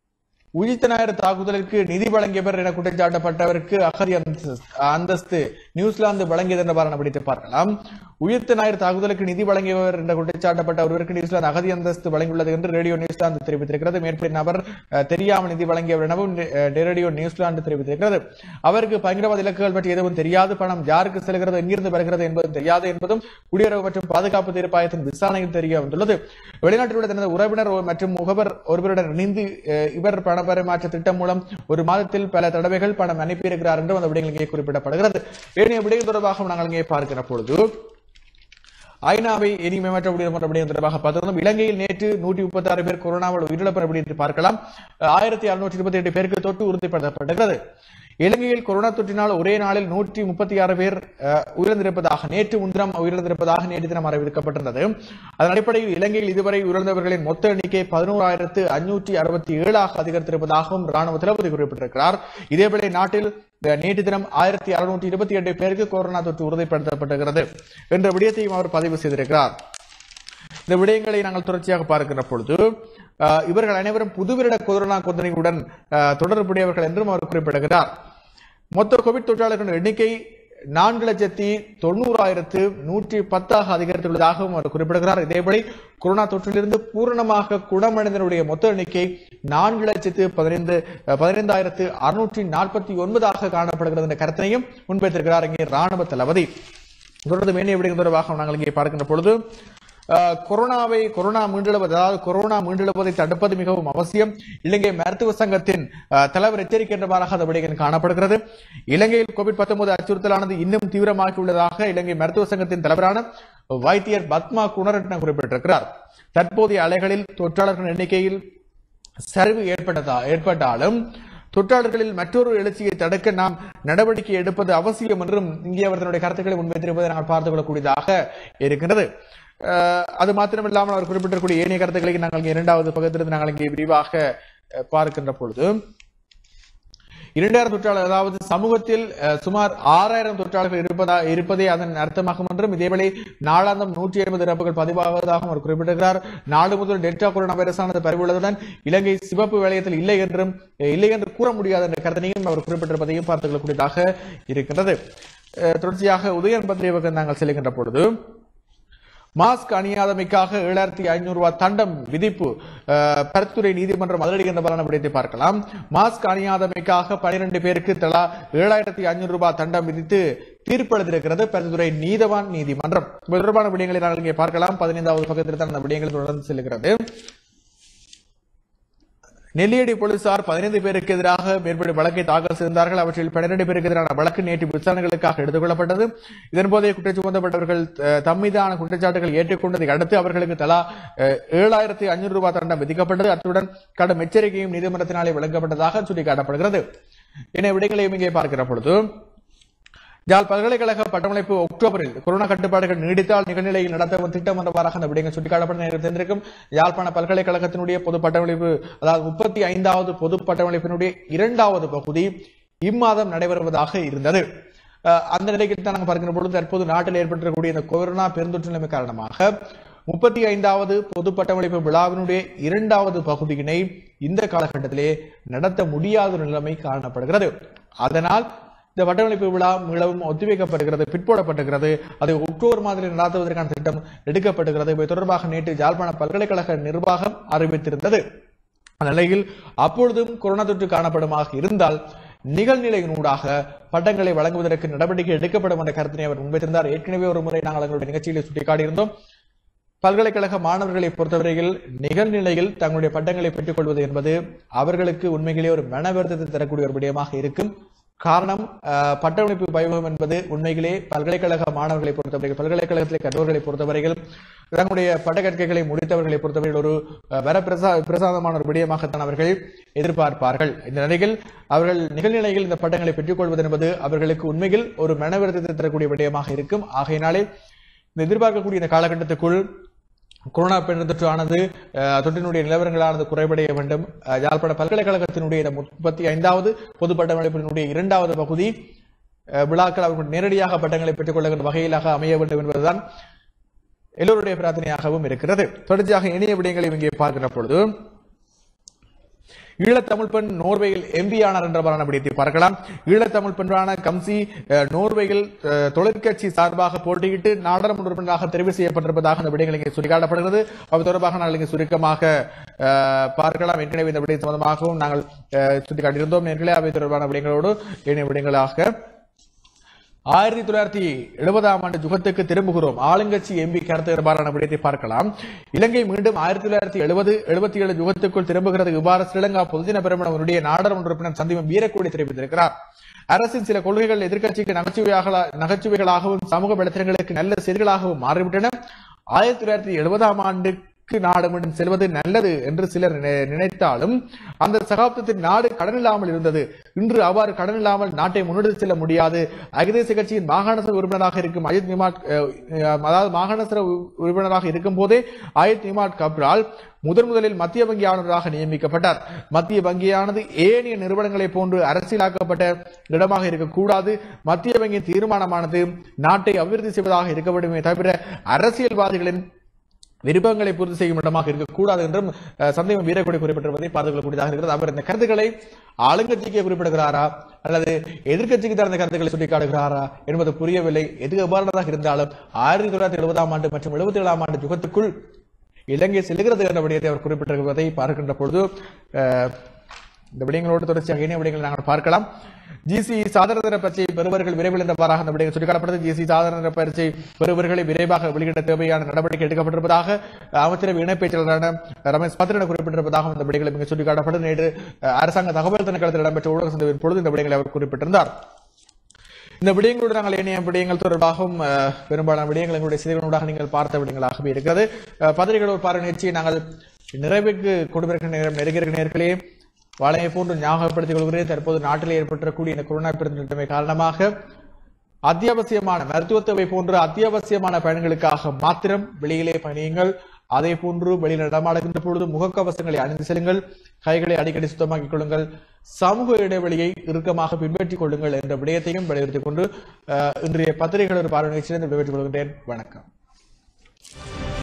உயிர்த்த ஞாயிறு தாக்குதலுக்கு நிதி வழங்கியவர் என குற்றச்சாட்டப்பட்டவருக்கு அகதி அந்தஸ்து நியூசிலாந்து வழங்கியது என்ற பாரான பிடித்து பார்க்கலாம். உயிர்த்த ஞாயிறு தாக்குதலுக்கு நிதி வழங்கியவர் என்ற குற்றச்சாட்டப்பட்ட ஒருவருக்கு நியூசிலாந்து அகதி அந்தஸ்து வழங்கியுள்ளது என்று ரேடியோ நியூசிலாந்து தெரிவித்திருக்கிறது. மேற்படி நபர் தெரியாமல் நிதி வழங்கியவர் எனவும் ரேடியோ நியூசிலாந்து தெரிவித்திருக்கிறது. அவருக்கு பயங்கரவாத இலக்குகள் பற்றி எதுவும் தெரியாது, பணம் யாருக்கு செல்கிறது, எங்கிருந்து வருகிறது என்பதும் தெரியாது என்பதும் குடியுறவு மற்றும் பாதுகாப்பு தீர்ப்பாயத்தின் விசாரணையில் தெரிய வந்துள்ளது. வெளிநாட்டில் உள்ள தனது உறவினர் மற்றும் முகவர் ஒருவருடன் இணைந்து இவர் பண பரிமாற்ற திட்டம் மூலம் ஒரு மாதத்தில் பல தடவைகள் பணம் அனுப்பியிருக்கிறார் என்றும் அந்த விடயங்கள் இங்கே குறிப்பிடப்படுகிறது. ஏனைய விடயம் தொடர்பாக நாங்கள் இங்கே பார்க்கிற பொழுது ஐநாவை இனிமேற்ற விடயம் தொடர்பாக பார்த்திருந்தோம். இலங்கையில் நேற்று நூற்றி முப்பத்தி ஆறு பேர் கொரோனாவால் உயிரிழப்பு என்று பார்க்கலாம். ஆயிரத்தி அறுநூற்றி இருபத்தி எட்டு பேருக்கு தொற்று உறுதிப்படுத்தப்பட்டிருக்கிறது. இலங்கையில் கொரோனா தொற்றினால் ஒரே நாளில் நூற்றி முப்பத்தி ஆறு பேர் உயிரிழந்திருப்பதாக நேற்று முன்தினம் உயிரிழந்திருப்பதாக நேற்று தினம் அறிவிக்கப்பட்டிருந்தது. அதன் அடிப்படையில் இலங்கையில் இதுவரை உயிரிழந்தவர்களின் மொத்த எண்ணிக்கை பதினோராயிரத்து அஞ்சூற்றி அறுபத்தி ஏழாக அதிகரித்திருப்பதாகவும் ராணுவ தளபதி குறிப்பிட்டிருக்கிறார். இதேவேளை நாட்டில் நேற்று தினம் ஆயிரத்தி அறுநூற்றி இருபத்தி எட்டு பேருக்கு கொரோனா தொற்று உறுதிப்படுத்தப்பட்டிருக்கிறது என்ற விடயத்தையும் அவர் பதிவு செய்திருக்கிறார். இந்த விடயங்களை நாங்கள் தொடர்ச்சியாக பார்க்கின்ற பொழுது இவர்கள் அனைவரும் புதுவருட கொரோனா கொந்தனையுடன் தொடர்புடையவர்கள் என்றும் அவர் குறிப்பிடுகிறார். மொத்த கோவிட் தொற்றாளர்களின் எண்ணிக்கை நான்கு லட்சத்தி தொண்ணூறாயிரத்து நூற்றி பத்தாக அதிகரித்துள்ளதாகவும் அவர் குறிப்பிடுகிறார். இதேபடி கொரோனா தொற்றிலிருந்து பூரணமாக குணமடைந்தவருடைய மொத்த எண்ணிக்கை நான்கு லட்சத்து பதினைந்து பதினைந்தாயிரத்து அறுநூற்றி நாற்பத்தி ஒன்பதாக காணப்படுகிறது என்ற கருத்தினையும் முன்வைத்திருக்கிறார் இங்கே ராணுவ தளபதி. தொடர்ந்து மேனிய விடயங்கள் தொடர்பாக நாங்கள் இங்கே பார்க்கின்ற பொழுது கொரோனாவை கொரோனா மீண்டெழுவது அதாவது கொரோனா மீண்டெழுவதை தடுப்பது மிகவும் அவசியம். இலங்கை மருத்துவ சங்கத்தின் தலைவர் எச்சரிக்கை என்றவாறாக அந்த விடயம் காணப்படுகிறது. இலங்கையில் கோவிட் பத்தொன்பது அச்சுறுத்தலானது இன்னும் தீவிரமாகியுள்ளதாக இலங்கை மருத்துவ சங்கத்தின் தலைவரான வைத்தியர் பத்மா குணரட்ன குறிப்பிட்டிருக்கிறார். தற்போதைய அலைகளில் தொற்றாளர்கள் எண்ணிக்கையில் சரிவு ஏற்பட்டதா ஏற்பட்டாலும் தொற்றாளர்களில் மற்றொரு எழுச்சியை தடுக்க நாம் நடவடிக்கை எடுப்பது அவசியம் என்றும் இங்கே அவர் தன்னுடைய கருத்துக்களை முன்வைத்திருப்பதை நாங்கள் பார்த்துக் கொள்ளக்கூடியதாக இருக்கின்றது. அது மாத்திரமில்லாமல் அவர் குறிப்பிட்டிருக்கூடிய ஏனைய கருத்துக்களை நாங்கள் இரண்டாவது பக்கத்திலிருந்து நாங்கள் இங்கே விரிவாக பார்க்கின்ற பொழுது இரண்டாயிரம் தொற்றாளர் அதாவது சமூகத்தில் சுமார் ஆறாயிரம் தொற்றாளர்கள் இருப்பதா இருப்பதே அதன் அர்த்தமாகும் என்றும் இதேவேளை நாளாந்தம் நூற்றி ஐம்பது இறப்புகள் பதிவாவதாகவும் அவர் குறிப்பிட்டிருக்கிறார். நாடு முதல் டெல்டா கொரோனா வைரஸானது பரவியுள்ளதுடன் இலங்கை சிவப்பு வலயத்தில் இல்லை என்றும் இல்லை என்று கூற முடியாத என்ற கருத்தினையும் அவர் குறிப்பிட்டிருப்பதையும் பார்த்துக் கொள்ளக்கூடியதாக இருக்கின்றது. தொடர்ச்சியாக உதயன் பத்திரிகை நாங்கள் செல்கின்ற பொழுது மாஸ்க் அணியாதமைக்காக ஏழாயிரத்தி ஐநூறு ரூபாய் தண்டம் விதிப்பு பரத்துறை நீதிமன்றம் அதிரடி என்ற பலன விடயத்தை பார்க்கலாம். மாஸ்க் அணியாதமைக்காக பனிரெண்டு பேருக்கு தலா ஏழாயிரத்தி ஐநூறு ரூபாய் தண்டம் விதித்து தீர்ப்பளித்திருக்கிறது பரத்துறை நீதவான் நீதிமன்றம். தொடர்பான விடயங்களை நாங்கள் இங்கே பார்க்கலாம். பதினைந்தாவது பக்கத்தில் தான் அந்த விடயங்கள் தொடர்ந்து செல்கிறது. நெல்லியடி போலீசார் பதினைந்து பேருக்கு எதிராக மேற்படி வழக்கை தாக்கல் செய்தார்கள். அவற்றில் பன்னிரண்டு பேருக்கு எதிரான வழக்கு நேற்று விசாரணைகளுக்காக எடுத்துக் கொள்ளப்பட்டது. இதன்போதே குற்றம் சுமத்தப்பட்டவர்கள் தம்மீதான குற்றச்சாட்டுகள் ஏற்றுக்கொண்டதை அடுத்து அவர்களுக்கு தலா ஏழாயிரத்தி ஐநூறு ரூபாய் தண்டம் விதிக்கப்பட்டது. அத்துடன் கடும் எச்சரிக்கையும் நீதிமன்றத்தினாலே வழங்கப்பட்டதாக சுட்டிக்காட்டப்படுகிறது. என விடயங்களையும் இங்கே பார்க்கிற பொழுது யாழ் பல்கலைக்கழக பட்டமளிப்பு அக்டோபரில் கொரோனா கட்டுப்பாடுகள் நீடித்தால் நிகழ்நிலையில் நடத்தவும் திட்டம் என்றவாறாக அந்த விடயங்கள் சுட்டிக்காட்டப்பட்ட தெரிந்திருக்கும். யாழ்ப்பாண பல்கலைக்கழகத்தினுடைய பொது பட்டமளிப்பு அதாவது முப்பத்தி ஐந்தாவது பொது பட்டமளிப்பினுடைய இரண்டாவது பகுதி இம்மாதம் நடைபெறுவதாக இருந்தது. அந்த நிலையில் தான் நாங்கள் பார்க்கிற பொழுது தற்போது நாட்டில் ஏற்பட்டிருக்கக்கூடிய இந்த கொரோனா பெருந்தொற்று நிலைமை காரணமாக முப்பத்தி ஐந்தாவது பொது பட்டமளிப்பு விழாவினுடைய இரண்டாவது பகுதியினை இந்த காலகட்டத்திலே நடத்த முடியாத நிலைமை காணப்படுகிறது. அதனால் இந்த பட்டமளிப்பு விழா மீளவும் ஒத்திவைக்கப்படுகிறது, பிற்போடப்பட்டிருக்கிறது. அதை அக்டோபர் மாதத்தில் நடத்துவதற்கான திட்டம் எடுக்கப்படுகிறது. இவை தொடர்பாக நேற்று யாழ்ப்பாண பல்கலைக்கழக நிர்வாகம் அறிவித்திருந்தது. அந்நிலையில் அப்பொழுதும் கொரோனா தொற்று காணப்படுமாக இருந்தால் நிகழ்நிலையினூடாக பட்டங்களை வழங்குவதற்கு நடவடிக்கை எடுக்கப்படும் என்ற கருத்தினை அவர் முன்வைத்திருந்தார். ஏற்கனவே ஒரு முறை நாங்கள் எங்களுடைய நிகழ்ச்சியில் சுட்டிக்காட்டியிருந்தோம். பல்கலைக்கழக மாணவர்களை பொறுத்தவரையில் நிகழ்நிலையில் தங்களுடைய பட்டங்களை பெற்றுக் கொள்வது என்பது அவர்களுக்கு உண்மையிலே ஒரு மன வருத்தத்தை தரக்கூடிய ஒரு விடயமாக இருக்கும். காரணம் பட்டமளிப்பு வைபவம் என்பது உண்மையிலே பல்கலைக்கழக மாணவர்களை பொறுத்தவரையில் பல்கலைக்கழகத்திலே கற்றோர்களை பொறுத்தவரையில் தங்களுடைய பட்டக்கற்கைகளை முடித்தவர்களை பொறுத்தவரையில் ஒரு வர பிரசா பிரசாதமான ஒரு விடயமாகத்தான் அவர்கள் எதிர்பார்ப்பார்கள். இந்த நிலையில் அவர்கள் நிகழ்நிலையில் இந்த பட்டங்களை பெற்றுக் கொள்வது என்பது அவர்களுக்கு உண்மையில் ஒரு மன வருத்தத்தை தரக்கூடிய விடயமாக இருக்கும். ஆகையினாலே இந்த எதிர்பார்க்கக்கூடிய இந்த காலகட்டத்துக்குள் கொரோனா பெருந்தொற்றானது தொற்றினுடைய நிலவரங்களானது குறைபடைய வேண்டும். யாழ்ப்பாண பல்கலைக்கழகத்தினுடைய முப்பத்தி ஐந்தாவது பொது பட்டமளிப்பினுடைய இரண்டாவது பகுதி விழாக்கள் அவர்கள் நேரடியாக பட்டங்களை பெற்றுக் கொள்ளுகின்ற வகையிலாக அமைய வேண்டும் என்பதுதான் எல்லோருடைய பிரார்த்தனையாகவும் இருக்கிறது. தொடர்ச்சியாக இணைய விடயங்களை இங்கே பார்க்கிற பொழுது ஈழத்தமிழ் பெண் நோர்வேயில் எம்பி ஆனார் என்ற விடயத்தை பார்க்கலாம். ஈழத்தமிழ் பெண்ணான கம்சி நோர்வேயில் தொழிற்கட்சி சார்பாக போட்டியிட்டு நாடாளுமன்ற உறுப்பினராக தெரிவு செய்யப்பட்டிருப்பதாக அந்த விடயங்கள் இங்கே சுட்டிக்காட்டப்படுகிறது. அது தொடர்பாக நாங்கள் இங்கே சுருக்கமாக பார்க்கலாம். ஏற்கனவே இந்த விடயம் சம்பந்தமாகவும் நாங்கள் சுட்டிக்காட்டியிருந்தோம். ஏற்கனவே அவை தொடர்பான விடயங்களோடு ஏனைய விடயங்களாக ஆயிரத்தி தொள்ளாயிரத்தி எழுபதாம் ஆண்டு யுகத்துக்கு திரும்புகிறோம். ஆளுங்கட்சி எம்பி கருத்து தொடர்பான விடயத்தை பார்க்கலாம். இலங்கை மீண்டும் ஆயிரத்தி தொள்ளாயிரத்தி எழுபது எழுபத்தி ஏழு யுகத்துக்குள் திரும்புகிறது. இவ்வாறு ஸ்ரீலங்கா பொதுஜன பெரமுனவருடைய நாடாளுமன்ற உறுப்பினர் சந்தீபம் வீரக்கோடி தெரிவித்திருக்கிறார். அரசின் சில கொள்கைகள் எதிர்க்கட்சிக்கு நகைச்சுவையாக நகைச்சுவைகளாகவும் சமூக வலைத்தளங்களுக்கு நல்ல செய்திகளாகவும் மாறிவிட்டன. ஆயிரத்தி தொள்ளாயிரத்தி எழுபதாம் ஆண்டு நாடு மீண்டும் செல்வது நல்லது என்று சிலர் நினைத்தாலும் அந்த சகாப்தத்தில் நாடு கடன் இல்லாமல் இருந்தது. இன்று அவ்வாறு கடன் இல்லாமல் நாட்டை முன்னெடுத்து செல்ல முடியாது. ஐதேச கட்சியின் மாகாண சபை உறுப்பினராக இருக்கும் அஜித் நிமாட் அதாவது மாகாண சபை உறுப்பினராக இருக்கும் போதே அஜித் நிமாட் கப்ரால் முதன் முதலில் மத்திய வங்கி ஆளுநராக நியமிக்கப்பட்டார். மத்திய வங்கியானது ஏனைய நிறுவனங்களை போன்று அரசியலாக்கப்பட்ட இடமாக இருக்கக்கூடாது. மத்திய வங்கியின் தீர்மானமானது நாட்டை அபிவிருத்தி செய்வதாக இருக்க வேண்டுமே தவிர அரசியல்வாதிகளின் விருப்பங்களை பூர்த்தி செய்யும் இடமாக இருக்கக்கூடாது என்றும் சந்தேகம் வீரக்கொடி குறிப்பிட்டிருப்பதை பார்த்துக் கொள்ளக்கூடியதாக இருக்கிறது. அவர் இந்த கருத்துக்களை ஆளுங்கட்சிக்கு குறிப்பிடுகிறாரா அல்லது எதிர்கட்சிக்கு தான் இந்த கருத்துக்களை சுட்டிக்காட்டுகிறாரா என்பது புரியவில்லை. எது எவ்வாறாக இருந்தாலும் ஆயிரத்தி தொள்ளாயிரத்தி எழுபதாம் ஆண்டு மற்றும் எழுபத்தி ஏழாம் ஆண்டு யுகத்துக்குள் இலங்கை செல்கிறது என்ற விடயத்தை அவர் குறிப்பிட்டிருப்பதை பார்க்கின்ற பொழுது இந்த விடயங்களோடு தொடர்ச்சியாக இணைய விடயங்களை நாங்கள் பார்க்கலாம். ஜிசி சாதாரண பரீட்சை பெறுவர்கள் விரைவில் என்றவாறாக அந்த விடயங்கள் சுட்டிக்காட்டப்பட்டது. ஜிசி சாதாரண பரீட்சை பெறுவர்களை விரைவாக வெளியிட தேவையான நடவடிக்கை எடுக்கப்பட்டிருப்பதாக அமைச்சரவை இணைப்பேச்சாளரான ரமேஷ் பத்ரன் குறிப்பிட்டிருப்பதாக இந்த விடயங்களை மிக சுட்டிக்காட்டப்பட்டது. நேற்று அரசாங்க தகவல் திணைக்களத்தில் இடம்பெற்ற ஊடக சந்திப்பின் பொழுது இந்த விடயங்களை அவர் குறிப்பிட்டிருந்தார். இந்த விடயங்களோடு நாங்கள் இணைய விடயங்கள் தொடர்பாகவும் பெரும்பாலான விடயங்கள் எங்களுடைய செய்திகளூடாக நீங்கள் பார்த்த விடயங்களாகவே இருக்கிறது. பத்திரிகைகளோடு பார்வை நிகழ்ச்சியை நாங்கள் நிறைவுக்கு கொடுப்பிருக்கிற நேரம் நெருங்கியிருக்கிற நேர்களே வளையை போன்று ஞாபகப்படுத்திக் கொள்கிறேன். தற்போது நாட்டில் ஏற்பட்டிருக்கக்கூடிய இந்த கொரோனா பெருந்தொற்று காரணமாக அத்தியாவசியமான மருத்துவ தேவை போன்ற அத்தியாவசியமான பயன்களுக்காக மாத்திரம் வெளியிலே பயணியுங்கள். அதே போன்று வெளியில் நடமாடுகின்ற பொழுது முகக்கவசங்களை அணிந்து செல்லுங்கள். கைகளை அடிக்கடி சுத்தமாக்கிக் கொள்ளுங்கள். சமூக இடைவெளியை இறுக்கமாக பின்பற்றிக் கொள்ளுங்கள் என்ற விடயத்தையும் வலியுறுத்திக் கொண்டு இன்றைய பத்திரிகைகள் ஒரு பார்வை நிகழ்ச்சியிலிருந்து விடைபெற்றுக் கொள்கின்றேன். வணக்கம்.